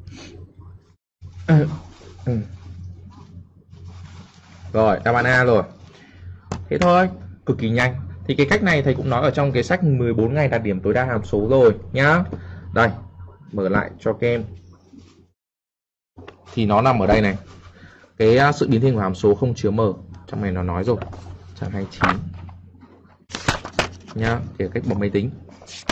Rồi. Đáp án A rồi. Thế thôi. Cực kỳ nhanh. Thì cái cách này thầy cũng nói ở trong cái sách 14 ngày đạt điểm tối đa hàm số rồi nhá. Đây. Mở lại cho các em. Thì nó nằm ở đây này. Cái sự biến thiên của hàm số không chứa m. Trong này nó nói rồi. 129 nhá. Để cách bấm máy tính.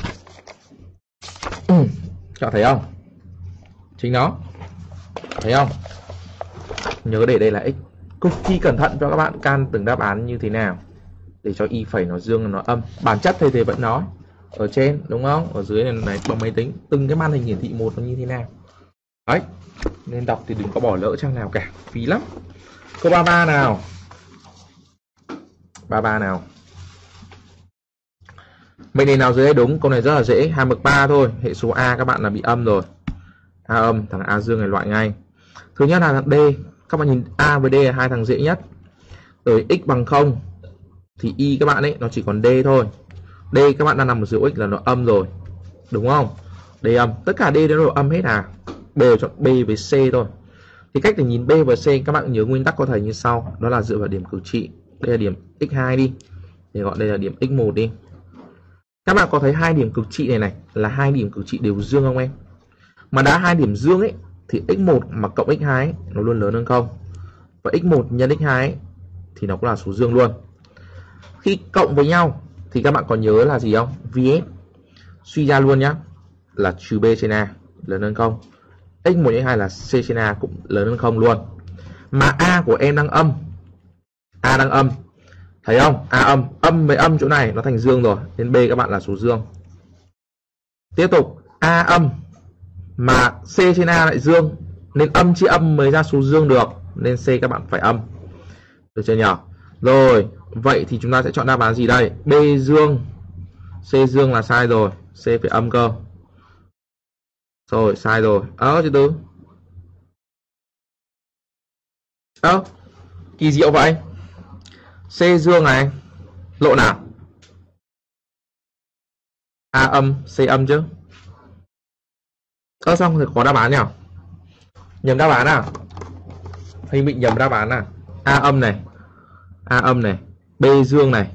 Các bạn thấy không? Chính nó. Thấy không? Nhớ để đây là x. Cực kỳ cẩn thận cho các bạn can từng đáp án như thế nào. Để cho y phẩy nó dương nó âm. Bản chất thầy vẫn nói. Ở trên đúng không? Ở dưới này bấm máy tính. Từng cái màn hình hiển thị một nó như thế nào. Đấy. Nên đọc thì đừng có bỏ lỡ trang nào cả. Phí lắm. Câu 33 nào. 33 nào. Mệnh đề nào dưới đây đúng? Câu này rất là dễ. Hàm bậc 3 thôi. Hệ số A các bạn là bị âm rồi. A âm. Thằng A dương này loại ngay. Thứ nhất là thằng D. Các bạn nhìn A với D là hai thằng dễ nhất. Tới x bằng 0 thì y các bạn ấy nó chỉ còn D thôi. D các bạn đang nằm ở giữa x là nó âm rồi. Đúng không? D âm. Tất cả D đều âm hết à? B chọn B với C thôi. Thì cách để nhìn B và C các bạn nhớ nguyên tắc của thầy như sau. Đó là dựa vào điểm cực trị. Đây là điểm x2 đi. Thì gọi đây là điểm x1 đi. Các bạn có thấy hai điểm cực trị này này là hai điểm cực trị đều dương không em? Mà đã hai điểm dương ấy thì x1 mà cộng x2 ấy, nó luôn lớn hơn không. Và x1 nhân x2 ấy, thì nó cũng là số dương luôn. Khi cộng với nhau thì các bạn có nhớ là gì không? VS suy ra luôn nhá. Là trừ B trên A lớn hơn không. x1 x2 là C trên A cũng lớn hơn không luôn. Mà A của em đang âm. A đang âm. Thấy không? A âm. Âm với âm chỗ này nó thành dương rồi. Nên B các bạn là số dương. Tiếp tục. A âm. Mà C trên A lại dương. Nên âm chia âm mới ra số dương được. Nên C các bạn phải âm. Được chưa nhỉ? Rồi. Vậy thì chúng ta sẽ chọn đáp án gì đây? B dương. C dương là sai rồi. C phải âm cơ. Rồi. Sai rồi. Từ từ. Kỳ diệu vậy. C dương này. Lộ nào? A âm, C âm chứ. Xong thì có đáp án nhỉ? Nhầm đáp án à? Hay bị nhầm đáp án à? A âm này. A âm này. B dương này.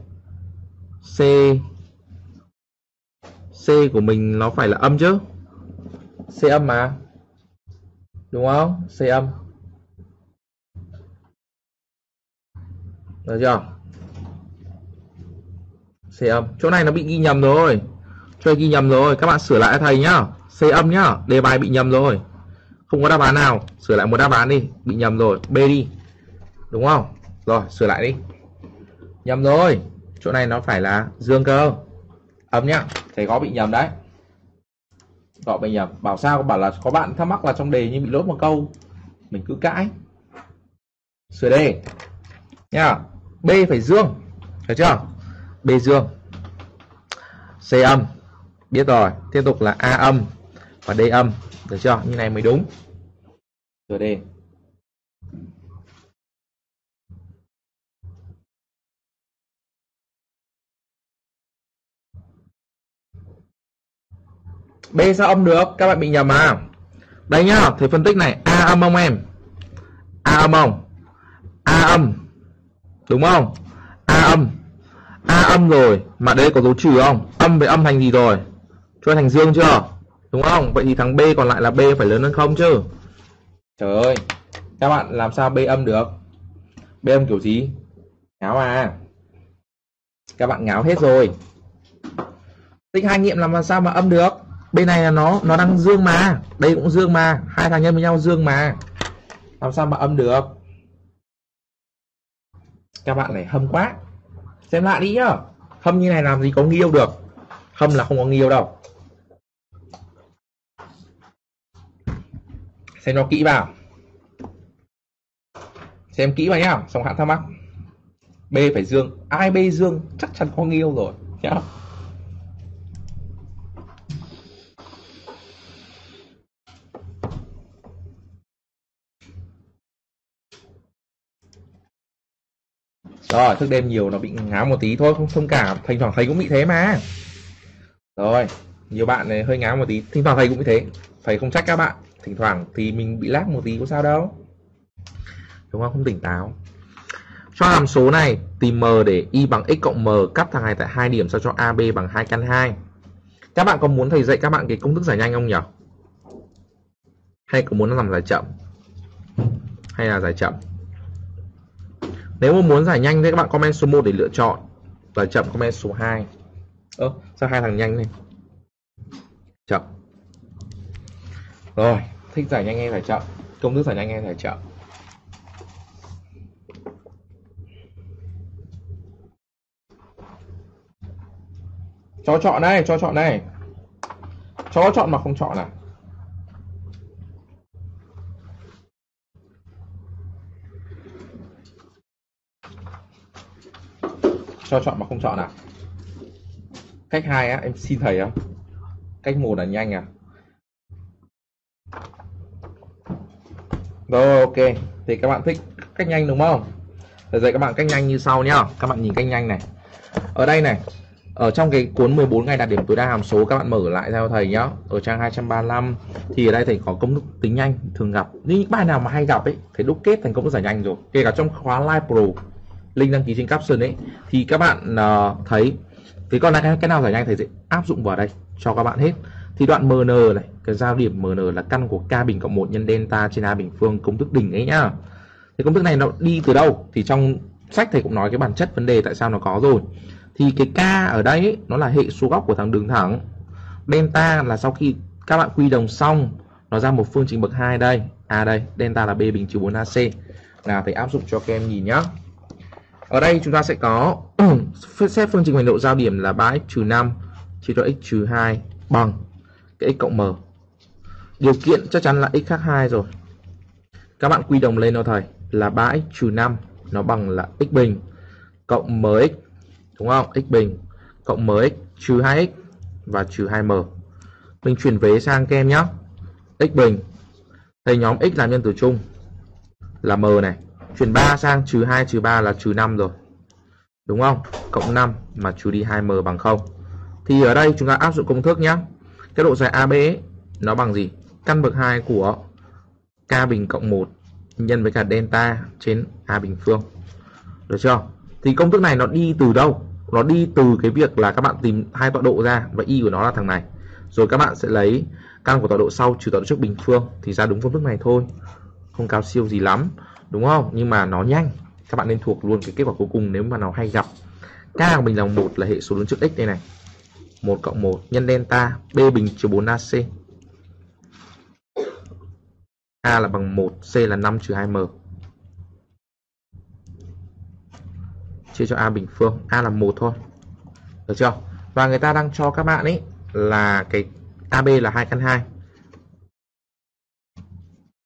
C của mình nó phải là âm chứ. C âm mà. Đúng không? C âm. Được chưa? C âm. Chỗ này nó bị ghi nhầm rồi. Chỗ này ghi nhầm rồi. Các bạn sửa lại thầy nhá. C âm nhá. Đề bài bị nhầm rồi. Không có đáp án nào. Sửa lại một đáp án đi. Bị nhầm rồi. B đi. Đúng không? Rồi, sửa lại đi. Nhầm rồi. Chỗ này nó phải là dương cơ. Âm nhá. Thầy có bị nhầm đấy. Có bị nhầm. Bảo sao? Bảo là có bạn thắc mắc là trong đề nhưng bị lốt một câu. Mình cứ cãi. Sửa đề. Nha. B phải dương. Được chưa? B dương, C âm, biết rồi. Tiếp tục là A âm và D âm, được chưa? Như này mới đúng. Rồi D. B sao âm được? Các bạn bị nhầm à? Đây nhá, thầy phân tích này, A âm không em? A âm không? A âm, đúng không? A âm rồi, mà đây có dấu trừ không? Âm với âm thành gì rồi? Cho thành dương chưa? Đúng không? Vậy thì thằng B còn lại là B phải lớn hơn không chứ? Trời ơi, các bạn làm sao B âm được? B âm kiểu gì? Ngáo à? Các bạn ngáo hết rồi. Tích hai nghiệm làm sao mà âm được? Bên này là nó đang dương mà, đây cũng dương mà, hai thằng nhân với nhau dương mà, làm sao mà âm được? Các bạn này hâm quá. Xem lại đi nhá. Hâm như này làm gì có nghiêu được. Hâm là không có nghiêu đâu. Xem nó kỹ vào. Xem kỹ vào nhá, xong hạn thắc mắc. B phải dương, ai B dương chắc chắn có nghiêu rồi nhá. Rồi, thức đêm nhiều nó bị ngáo một tí thôi, không thông cảm, thỉnh thoảng thầy cũng bị thế mà. Rồi, nhiều bạn này hơi ngáo một tí, thỉnh thoảng thầy cũng bị thế. Thầy không trách các bạn, thỉnh thoảng thì mình bị lag một tí có sao đâu. Đúng không? Không tỉnh táo. Cho hàm số này tìm m để y bằng x cộng m, cắt thằng này tại 2 điểm sao cho AB bằng 2 căn 2. Các bạn có muốn thầy dạy các bạn cái công thức giải nhanh không nhỉ? Hay có muốn làm giải chậm? Hay là giải chậm? Nếu mà muốn giải nhanh thì các bạn comment số 1 để lựa chọn. Giải chậm comment số 2. Sao hai thằng nhanh này? Chậm. Rồi, thích giải nhanh hay giải chậm? Công thức giải nhanh hay giải chậm? Cho chọn đây, cho chọn đây. Cho chọn mà không chọn à? Cho chọn mà không chọn à? Cách 2 á, em xin thầy á. Cách 1 là nhanh à? Rồi ok, thì các bạn thích cách nhanh đúng không? Thầy dạy các bạn cách nhanh như sau nhá. Các bạn nhìn cách nhanh này. Ở đây này, ở trong cái cuốn 14 ngày đạt điểm tối đa hàm số, các bạn mở lại theo thầy nhá. Ở trang 235 thì ở đây thầy có công thức tính nhanh thường gặp. Những bài nào mà hay gặp ấy, thầy đúc kết thành công thức giải nhanh rồi. Kể cả trong khóa Live Pro, link đăng ký trên caption ấy, thì các bạn thấy thì còn lại cái nào giải nhanh thầy sẽ áp dụng vào đây cho các bạn hết. Thì đoạn MN này, cái giao điểm MN là căn của K bình cộng 1 nhân delta trên A bình phương, công thức đỉnh ấy nhá. Thì công thức này nó đi từ đâu? Thì trong sách thầy cũng nói cái bản chất vấn đề tại sao nó có rồi. Thì cái K ở đây ấy, nó là hệ số góc của thằng đường thẳng. Delta là sau khi các bạn quy đồng xong nó ra một phương trình bậc 2 đây. Đây, delta là B bình trừ 4AC. Nào thầy áp dụng cho các em nhìn nhá. Ở đây chúng ta sẽ có xét phương trình hoành độ giao điểm là 3x trừ 5 chia cho x trừ 2 bằng cái x cộng m. Điều kiện chắc chắn là x khác 2 rồi. Các bạn quy đồng lên cho thầy là 3x trừ 5 nó bằng là x bình cộng mx, đúng không? X bình cộng mx trừ 2x và trừ 2m. Mình chuyển vế sang kem nhé. X bình, thầy nhóm x làm nhân tử chung là m này. Chuyển 3 sang trừ 2 trừ 3 là trừ 5 rồi. Đúng không? Cộng 5 mà trừ đi 2m bằng 0. Thì ở đây chúng ta áp dụng công thức nhé. Cái độ dài AB ấy, nó bằng gì? Căn bậc 2 của K bình cộng 1 nhân với cả delta trên A bình phương. Được chưa? Thì công thức này nó đi từ đâu? Nó đi từ cái việc là các bạn tìm hai tọa độ ra và y của nó là thằng này. Rồi các bạn sẽ lấy căn của tọa độ sau trừ tọa độ trước bình phương thì ra đúng công thức này thôi. Không cao siêu gì lắm, đúng không? Nhưng mà nó nhanh. Các bạn nên thuộc luôn cái kết quả cuối cùng nếu mà nó hay gặp. K của mình là 1 là hệ số lớn trước x đây này. 1 cộng 1 nhân delta B bình trừ 4AC. A là bằng 1, C là 5 trừ 2m. Chia cho A bình phương, A là 1 thôi. Được chưa? Và người ta đang cho các bạn ấy là cái AB là 2 căn 2.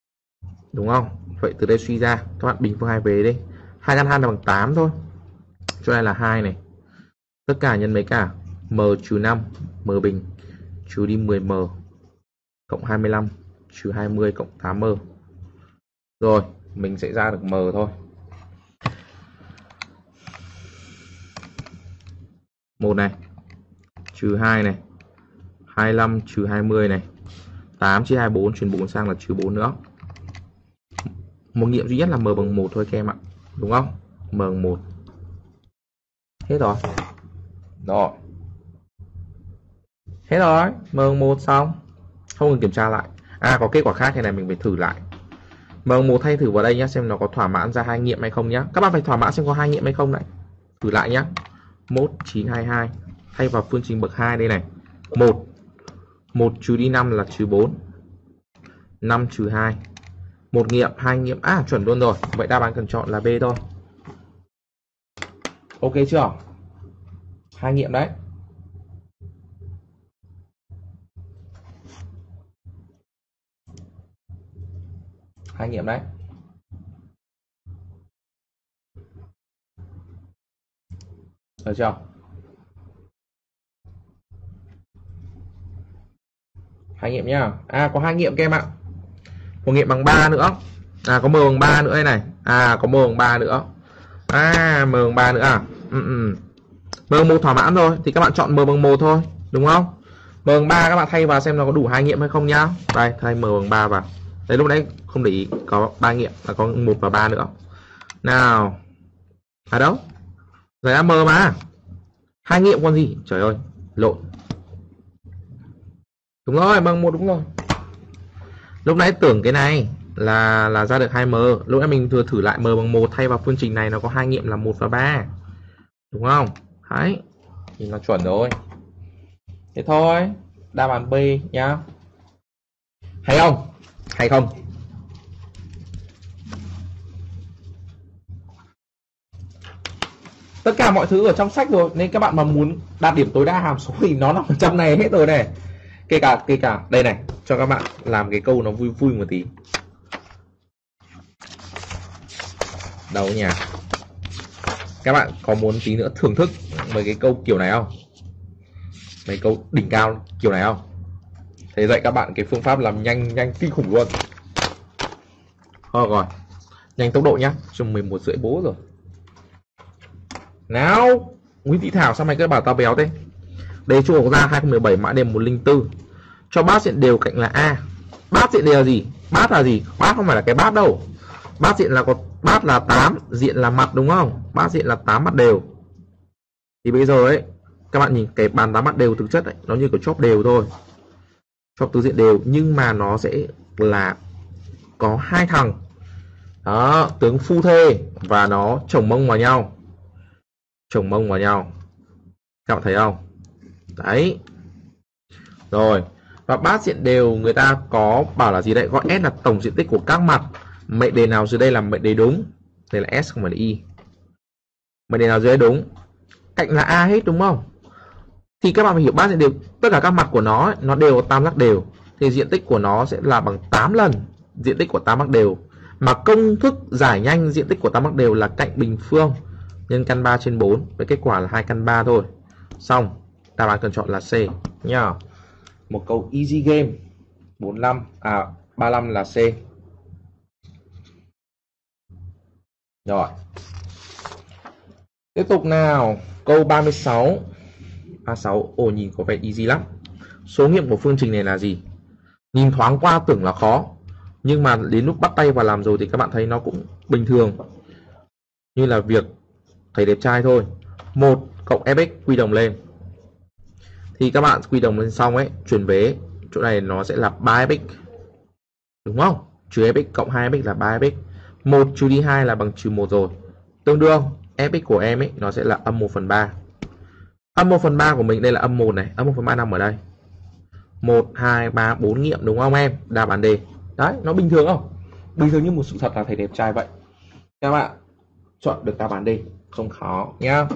Đúng không? Vậy từ đây suy ra các bạn bình phương 2 về đi. 2 căn 2 là bằng 8 thôi. Chỗ này là 2 này. Tất cả nhân mấy cả? M trừ 5, M bình trừ đi 10M cộng 25 trừ 20 cộng 8M. Rồi, mình sẽ ra được M thôi. 1 này, trừ 2 này, 25 trừ 20 này, 8 chia 24 chuyển 4 sang là trừ 4 nữa. Một nghiệm duy nhất là M bằng 1 thôi các em ạ. Đúng không? M bằng 1. Hết rồi. Rồi. Hết rồi, M bằng 1 xong. Không cần kiểm tra lại. À, có kết quả khác, thế này mình phải thử lại. M bằng 1 thay thử vào đây nhé, xem nó có thỏa mãn ra 2 nghiệm hay không nhé. Các bạn phải thỏa mãn xem có 2 nghiệm hay không đấy. Thử lại nhé. Mốt 922 thay vào phương trình bậc 2 đây này. 1 trừ đi 5 là trừ 4. 5 trừ 2. 1 nghiệm, 2 nghiệm. À, chuẩn luôn rồi. Vậy đáp án cần chọn là B thôi. Ok chưa? 2 nghiệm đấy. Hai nghiệm đấy. Được chưa? Hai nghiệm nhá. À, có 2 nghiệm các em ạ. Một nghiệm bằng 3 nữa. À, có M bằng 3 nữa đây này. À, có M bằng 3 nữa. À, M bằng 3 nữa à? M bằng 1 thỏa mãn rồi thì các bạn chọn M bằng 1 thôi, đúng không? M bằng 3 các bạn thay vào xem nó có đủ 2 nghiệm hay không nhá. Đây, thay M bằng 3 vào. Đấy, lúc nãy không để ý có 3 nghiệm, là có 1 và 3 nữa. Nào. À đâu? Giải A M mà. 2 nghiệm còn gì? Trời ơi, lộn. Đúng rồi, bằng 1 đúng rồi. Lúc nãy tưởng cái này là ra được 2M. Lúc nãy mình vừa thử lại M bằng 1 thay vào phương trình này nó có 2 nghiệm là 1 và 3. Đúng không? Đấy. Thì nó chuẩn rồi. Thế thôi, đáp án B nhá. Hay không? Hay không? Tất cả mọi thứ ở trong sách rồi, nên các bạn mà muốn đạt điểm tối đa hàm số thì nó nằm ở trong này hết rồi này. Kể cả đây này, cho các bạn làm cái câu nó vui vui một tí. Đâu nhỉ? Các bạn có muốn tí nữa thưởng thức mấy cái câu kiểu này không? Mấy câu đỉnh cao kiểu này không? Thế dạy các bạn cái phương pháp làm nhanh kinh khủng luôn. Thôi rồi, nhanh tốc độ nhá, chung 11:30 bố rồi. Nào, Nguyễn Thị Thảo sao mày cứ bảo tao béo thế? Đề Trung học gia 2017 mã đề 104. Cho bát diện đều cạnh là A. Bát diện đều là gì? Bát là gì? Bát không phải là cái bát đâu. Bát diện là có bát là 8, diện là mặt đúng không? Bát diện là 8 mặt đều. Thì bây giờ ấy, các bạn nhìn cái bàn 8 mặt đều thực chất ấy, nó như cái chóp đều thôi. Chóp tứ diện đều nhưng mà nó sẽ là có 2 thằng. Đó, tướng phu thê và nó chồng mông vào nhau. Chồng mông vào nhau. Các bạn thấy không? Đấy. Rồi, và bát diện đều người ta có bảo là gì đấy? Gọi S là tổng diện tích của các mặt. Mệnh đề nào dưới đây là mệnh đề đúng? Đây là S không phải là Y. Mệnh đề nào dưới đây đúng? Cạnh là A hết đúng không? Thì các bạn phải hiểu bát diện đều, tất cả các mặt của nó nó đều tam giác đều. Thì diện tích của nó sẽ là bằng 8 lần diện tích của tam giác đều. Mà công thức giải nhanh diện tích của tam giác đều là cạnh bình phương nhân căn 3/4 với kết quả là 2 căn 3 thôi. Xong, đáp án cần chọn là C nhá. Một câu easy game. 35 là C. Rồi. Tiếp tục nào, câu 36. A6, ồ nhìn có vẻ easy lắm. Số nghiệm của phương trình này là gì? Nhìn thoáng qua tưởng là khó, nhưng mà đến lúc bắt tay vào làm rồi thì các bạn thấy nó cũng bình thường. Như là việc thầy đẹp trai thôi. 1 cộng fx quy đồng lên. Thì các bạn quy đồng lên xong ấy, chuyển về chỗ này nó sẽ là 3fx. Đúng không? Trừ fx cộng 2fx là 3fx. 1 trừ đi 2 là bằng trừ 1 rồi. Tương đương fx của em ấy nó sẽ là âm 1/3. Âm 1/3 của mình đây là âm 1 này, âm 1/3 nằm ở đây. 1, 2, 3, 4 nghiệm đúng không em? Đáp án D. Đấy, nó bình thường không? Bình thường như một sự thật là thầy đẹp trai vậy. Các bạn chọn được đáp án D, không khó nhá.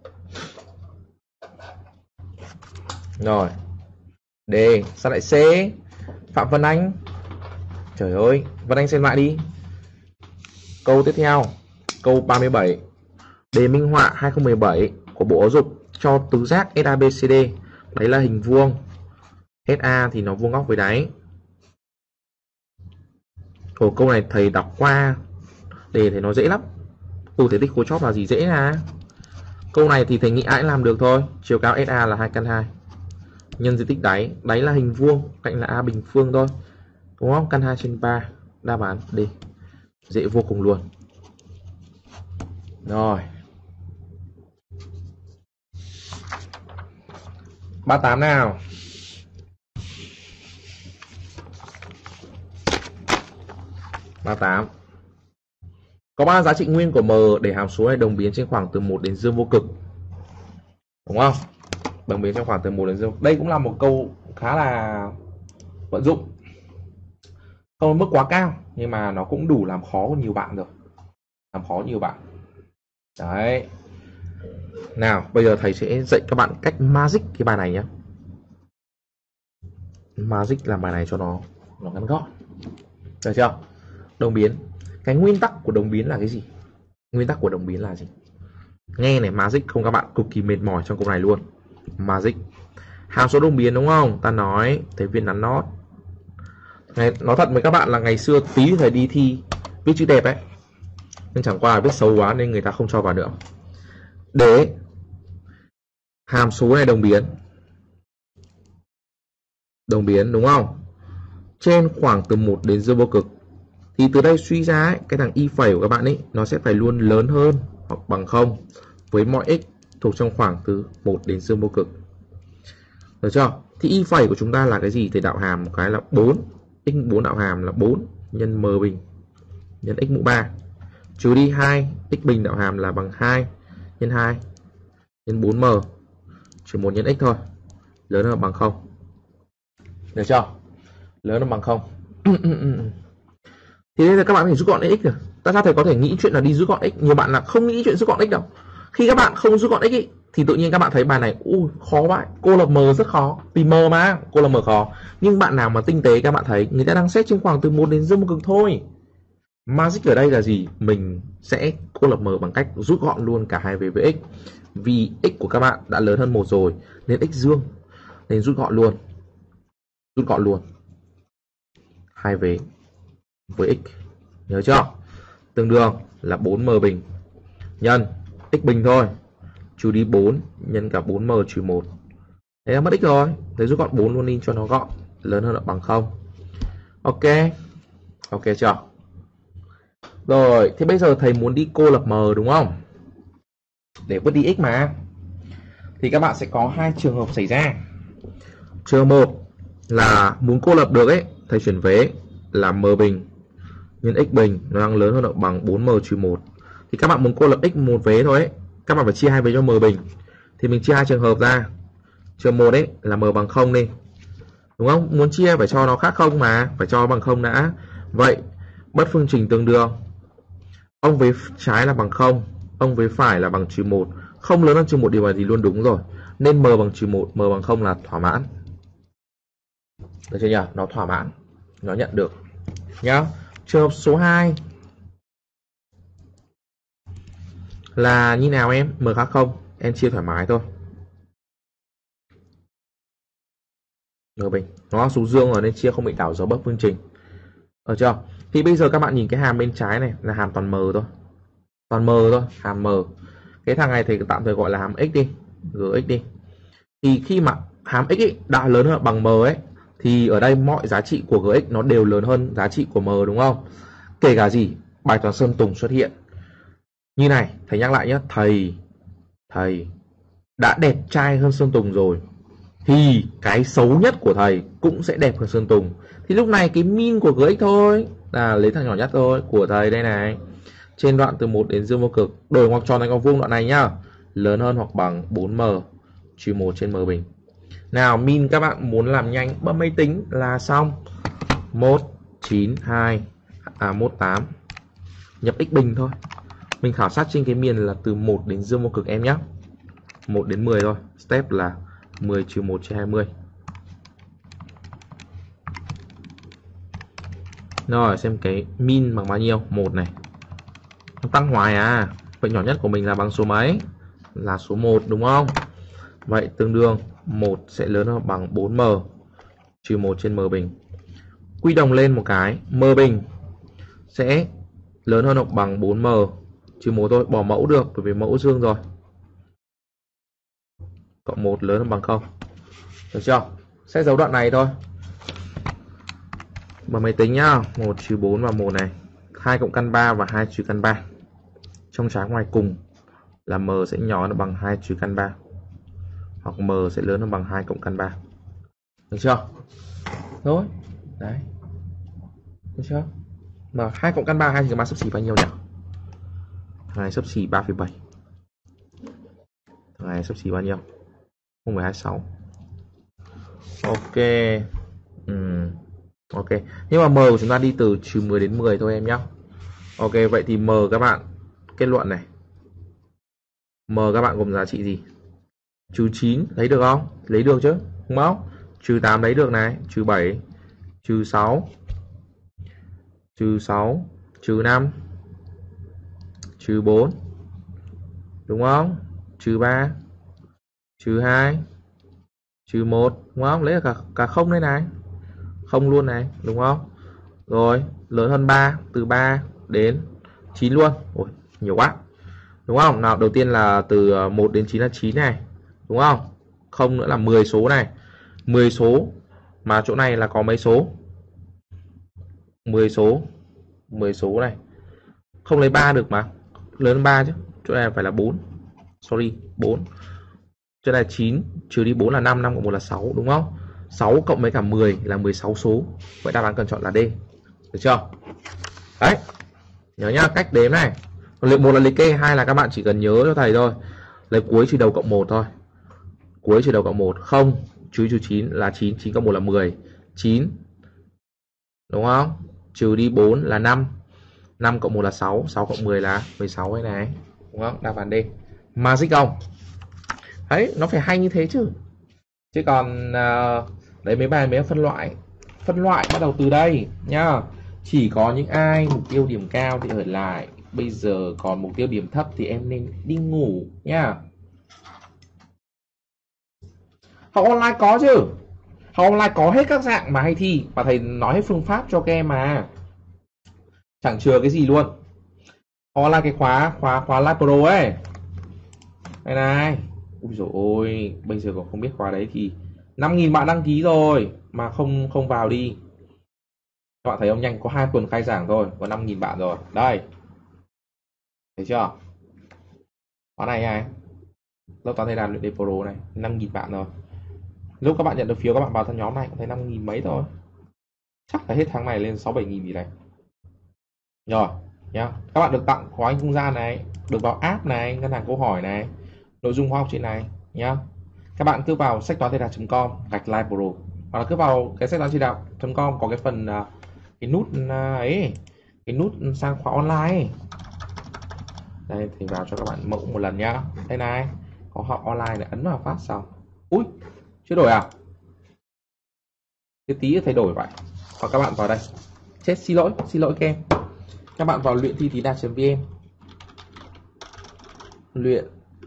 Rồi. D, sao lại C? Phạm Vân Anh. Trời ơi, Vân Anh xem lại đi. Câu tiếp theo, câu 37. Đề minh họa 2017 của Bộ Giáo dục cho tứ giác SABCD. Đấy là hình vuông. SA thì nó vuông góc với đáy. Ồ, câu này thầy đọc qua đề thấy nó dễ lắm. Thể tích khối chóp là gì dễ à? Câu này thì thầy nghĩ ai cũng làm được thôi. Chiều cao SA là 2 căn 2. Nhân diện tích đáy, đáy là hình vuông, cạnh là A bình phương thôi. Đúng không? Căn 2 trên 3. Đáp án D. Dễ vô cùng luôn. Rồi. 38 nào. Ba 8. Có 3 giá trị nguyên của M để hàm số này đồng biến trên khoảng từ 1 đến dương vô cực. Đúng không? Đồng biến trong khoảng từ 1 đến dương. Đây cũng là một câu khá là vận dụng. Không mức quá cao nhưng mà nó cũng đủ làm khó của nhiều bạn rồi. Làm khó nhiều bạn. Đấy. Nào, bây giờ thầy sẽ dạy các bạn cách magic cái bài này nhé. Magic làm bài này cho nó ngắn gọn. Được chưa? Đồng biến. Cái nguyên tắc của đồng biến là cái gì? Nguyên tắc của đồng biến là gì? Nghe này, magic không các bạn cực kỳ mệt mỏi trong câu này luôn. Magic. Hàm số đồng biến đúng không? Ta nói thấy viên nắn nót. Nói thật với các bạn là ngày xưa tí thầy đi thi viết chữ đẹp ấy. Nhưng chẳng qua là viết xấu quá nên người ta không cho vào nữa. Để hàm số này đồng biến. Đồng biến đúng không? Trên khoảng từ 1 đến dương vô cực. Thì từ đây suy ra ấy, cái thằng y phẩy của các bạn ấy nó sẽ phải luôn lớn hơn hoặc bằng 0 với mọi x thuộc trong khoảng từ 1 đến dương vô cực. Được chưa? Thì y phẩy của chúng ta là cái gì? Thì đạo hàm một cái là 4. X4 đạo hàm là 4 nhân m bình nhân x mũ 3. Trừ đi 2, x bình đạo hàm là bằng 2 nhân 2 nhân 4m trừ 1 nhân x thôi. Lớn hơn bằng 0. Được chưa? Lớn hơn bằng 0. Thì bây giờ các bạn phải rút gọn x được. Tại sao thầy có thể nghĩ chuyện là đi rút gọn x? Nhiều bạn là không nghĩ chuyện rút gọn x đâu. Khi các bạn không rút gọn x ý, thì tự nhiên các bạn thấy bài này khó vậy. Cô lập m rất khó. Vì m mà, cô lập m khó. Nhưng bạn nào mà tinh tế các bạn thấy người ta đang xét trên khoảng từ 1 đến dương vô cực thôi. Magic ở đây là gì? Mình sẽ cô lập m bằng cách rút gọn luôn cả hai vế với x. Vì x của các bạn đã lớn hơn 1 rồi nên x dương. Nên rút gọn luôn. Rút gọn luôn. Hai vế với x. Nhớ chưa? Tương đương là 4m bình nhân x bình thôi. Trừ đi 4 nhân cả 4m trừ 1. Thế là mất x rồi. Thế rút gọn 4 luôn đi cho nó gọn. Lớn hơn là bằng 0. Ok. Ok chưa? Rồi, thế bây giờ thầy muốn đi cô lập m đúng không? Để vứt đi x mà. Thì các bạn sẽ có hai trường hợp xảy ra. Trường hợp 1 là muốn cô lập được ấy, thầy chuyển vế là m bình nhân x bình nó đang lớn hơn hoặc bằng 4m trừ 1. Thì các bạn muốn cô lập x một vế thôi ấy, các bạn phải chia hai vế cho m bình. Thì mình chia hai trường hợp ra. Trường 1 ấy là m bằng 0 đi. Đúng không? Muốn chia phải cho nó khác 0 mà, phải cho bằng 0 đã. Vậy bất phương trình tương đương. Ông vế trái là bằng 0, ông vế phải là bằng trừ 1. Không lớn hơn trừ 1 điều này thì luôn đúng rồi. Nên m bằng trừ 1, m bằng 0 là thỏa mãn. Được chưa nhỉ? Nó thỏa mãn. Nó nhận được. Nhá. Trường hợp số 2 là như nào em? M khác 0, em chia thoải mái thôi. M bình. Nó số dương rồi nên chia không bị đảo dấu bất phương trình. Được chưa? Thì bây giờ các bạn nhìn cái hàm bên trái này là hàm toàn m thôi. Toàn m thôi, hàm m. Cái thằng này thì tạm thời gọi là hàm x đi, gx đi. Thì khi mà hàm x ấy đã lớn hơn bằng m ấy thì ở đây mọi giá trị của gx nó đều lớn hơn giá trị của m đúng không? Kể cả gì? Bài toán Sơn Tùng xuất hiện. Như này, thầy nhắc lại nhé, thầy đã đẹp trai hơn Sơn Tùng rồi thì cái xấu nhất của thầy cũng sẽ đẹp hơn Sơn Tùng. Thì lúc này cái min của gx thôi là lấy thằng nhỏ nhất thôi của thầy đây này. Trên đoạn từ 1 đến dương vô cực, đổi ngoặc tròn thành ngoặc vuông đoạn này nhá. Lớn hơn hoặc bằng 4m trừ 1 trên m bình. Nào min các bạn muốn làm nhanh bấm máy tính là xong. 192 18 nhập x bình thôi. Mình khảo sát trên cái miền là từ 1 đến dương vô cực em nhé. 1 đến 10 thôi. Step là 10 trừ 1 trên 20. Rồi xem cái min bằng bao nhiêu. 1 này. Nó tăng hoài à. Vậy nhỏ nhất của mình là bằng số mấy? Là số 1 đúng không? Vậy tương đương 1 sẽ lớn hơn bằng 4m trừ 1 trên m bình. Quy đồng lên một cái, m bình sẽ lớn hơn hoặc bằng 4m trừ 1 thôi, bỏ mẫu được bởi vì mẫu dương rồi. Cộng 1 lớn hơn bằng 0. Được chưa? Sẽ giấu đoạn này thôi. Mở máy tính nhá, 1 trừ 4 và 1 này, 2 cộng căn 3 và 2 trừ căn 3. Trong trái ngoài cùng là m sẽ nhỏ hơn bằng 2 trừ căn 3. Hoặc m sẽ lớn hơn bằng 2 cộng căn 3. Được chưa? Rồi. Đấy. Được chưa? Mà 2 cộng căn 3, 2 trừ căn 3 xấp xỉ bao nhiêu nhỉ? Thằng này xấp xỉ 3,7. Thằng này xấp xỉ bao nhiêu? 0,26. Ok. Ok. Nhưng mà m của chúng ta đi từ trừ 10 đến 10 thôi em nhé. Ok, vậy thì m các bạn kết luận này. M các bạn gồm giá trị gì? Trừ 9 lấy được không? Lấy được chứ, đúng không? Trừ 8 lấy được này, trừ 7, trừ 6, trừ 6, trừ 5, trừ 4, đúng không? Trừ 3, trừ 2, trừ 1, đúng không? Lấy được cả 0 đây này. 0 luôn này, đúng không? Rồi, lớn hơn 3, từ 3 đến 9 luôn. Ôi, nhiều quá. Đúng không? Nào, đầu tiên là từ 1 đến 9 là 9 này. Đúng không? Không nữa là 10 số này. 10 số mà chỗ này là có mấy số? 10 số. 10 số này. Không lấy 3 được mà. Lớn hơn 3 chứ. Chỗ này phải là 4. Sorry, 4. Chỗ này 9 trừ đi 4 là 5, 5 cộng 1 là 6, đúng không? 6 cộng với cả 10 là 16 số. Vậy đáp án cần chọn là D. Được chưa? Đấy. Nhớ nhá, cách đếm này. Liệu 1 là liệt kê, 2 là các bạn chỉ cần nhớ cho thầy thôi. Lấy cuối trừ đầu cộng 1 thôi. Cuối trừ đầu cộng 1, 0 trừ 9 là 9, 9 cộng 1 là 10. 9. Đúng không? Trừ đi 4 là 5. 5 cộng 1 là 6, 6 cộng 10 là 16 đây này. Đúng không? Đáp án D. Magic không? Đấy, nó phải hay như thế chứ. Chứ còn đấy mấy bài mấy phân loại. Phân loại bắt đầu từ đây nhá. Chỉ có những ai mục tiêu điểm cao thì ở lại. Bây giờ còn mục tiêu điểm thấp thì em nên đi ngủ nhá. Học online có chứ. Học online có hết các dạng mà hay thi. Và thầy nói hết phương pháp cho các em mà. Chẳng chừa cái gì luôn. Học online cái khóa Live Pro ấy. Đây này. Ui dồi ôi, bây giờ còn không biết khóa đấy thì 5.000 bạn đăng ký rồi mà không vào đi. Các bạn thấy không, nhanh có 2 tuần khai giảng thôi, có 5.000 bạn rồi. Đây. Thấy chưa? Khóa này này. Lớp toán thầy đàn luyện đề pro này, 5.000 bạn rồi. Lúc các bạn nhận được phiếu các bạn vào thân nhóm này cũng thấy 5.000 mấy thôi. Chắc là hết tháng này lên 6-7.000 gì đấy. Rồi, nhá. Các bạn được tặng khóa không gian này, được vào app này, ngân hàng câu hỏi này, nội dung khóa học trên này nhá. Các bạn cứ vào sách toán thầy đạt.com gạch live pro, hoặc là cứ vào cái sách toán thầy đạt.com có cái phần cái nút ấy, cái nút sang khóa online ấy. Đây thì vào cho các bạn mẫu một lần nhá. Đây này, có học online này, ấn vào phát xong. Ui, chưa đổi à? Cái tí thay đổi vậy. Hoặc các bạn vào đây. Chết, xin lỗi các em. Các bạn vào luyện thi tí đạt.vn. Luyện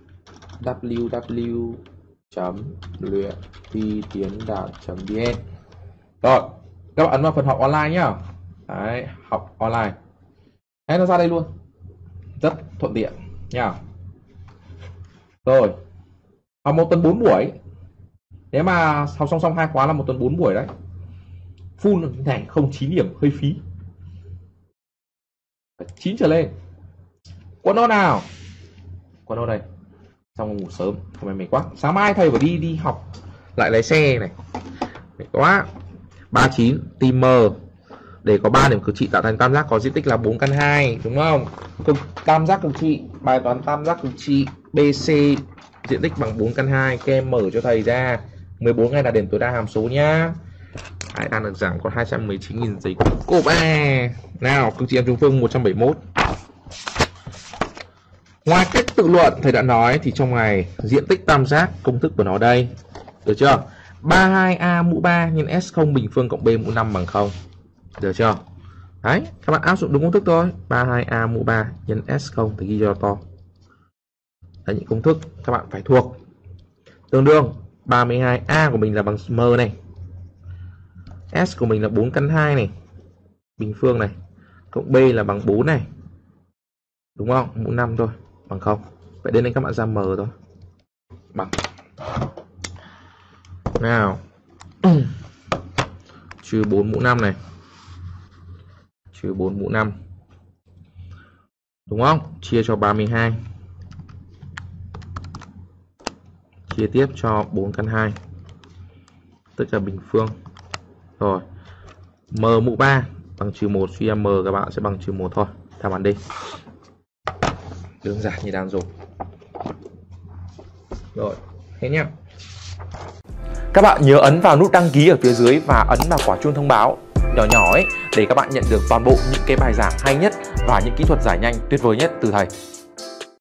www.luyện-thi-tiến-đạt.vn. Rồi, các bạn ấn vào phần học online nhá. Đấy, học online. Đấy, nó ra đây luôn. Rất thuận tiện nha. Rồi, học 1 tuần 4 buổi. Nếu mà học song song 2 khóa là 1 tuần 4 buổi đấy. Full này không 9 điểm hơi phí. 9 trở lên. Quần nốt nào? Quần nốt đây. Xong ngủ sớm, hôm nay mệt quá. Sáng mai thầy phải đi học lại lái xe này. Mệt quá. 39 tìm M để có 3 điểm cực trị tạo thành tam giác có diện tích là 4 căn 2, đúng không? Tam giác cực trị, bài toán tam giác cực trị BC diện tích bằng 4 căn 2, các em mở cho thầy ra. 14 ngày là điểm tối đa hàm số nhá. Ai đang được giảm còn 219.000 giấy cô ba. Nào, cực trị trùng phương 171. Ngoài cách tự luận thầy đã nói thì trong này diện tích tam giác công thức của nó đây. Được chưa? 32A mũ 3 nhân S0 bình phương cộng B mũ 5 bằng 0. Được chưa? Đấy, các bạn áp dụng đúng công thức thôi. 32A mũ 3 nhân S0 thì ghi cho to. là những công thức các bạn phải thuộc. Tương đương 32A của mình là bằng M này, S của mình là 4 căn 2 này, bình phương này, cộng B là bằng 4 này, đúng không? Mũ 5 thôi, bằng 0. Vậy đến đây các bạn ra M thôi, bằng nào trừ 4 mũ 5 này, trừ 4 mũ 5, đúng không? Chia cho 32, chia tiếp cho 4 căn 2, tức là bình phương. Rồi, M mũ 3 bằng trừ 1, suy ra M các bạn sẽ bằng trừ 1 thôi. Đáp án đi. Đơn giản như đang dùng. Rồi, thế nhé. Các bạn nhớ ấn vào nút đăng ký ở phía dưới và ấn vào quả chuông thông báo nhỏ nhỏ ấy để các bạn nhận được toàn bộ những cái bài giảng hay nhất và những kỹ thuật giải nhanh tuyệt vời nhất từ thầy.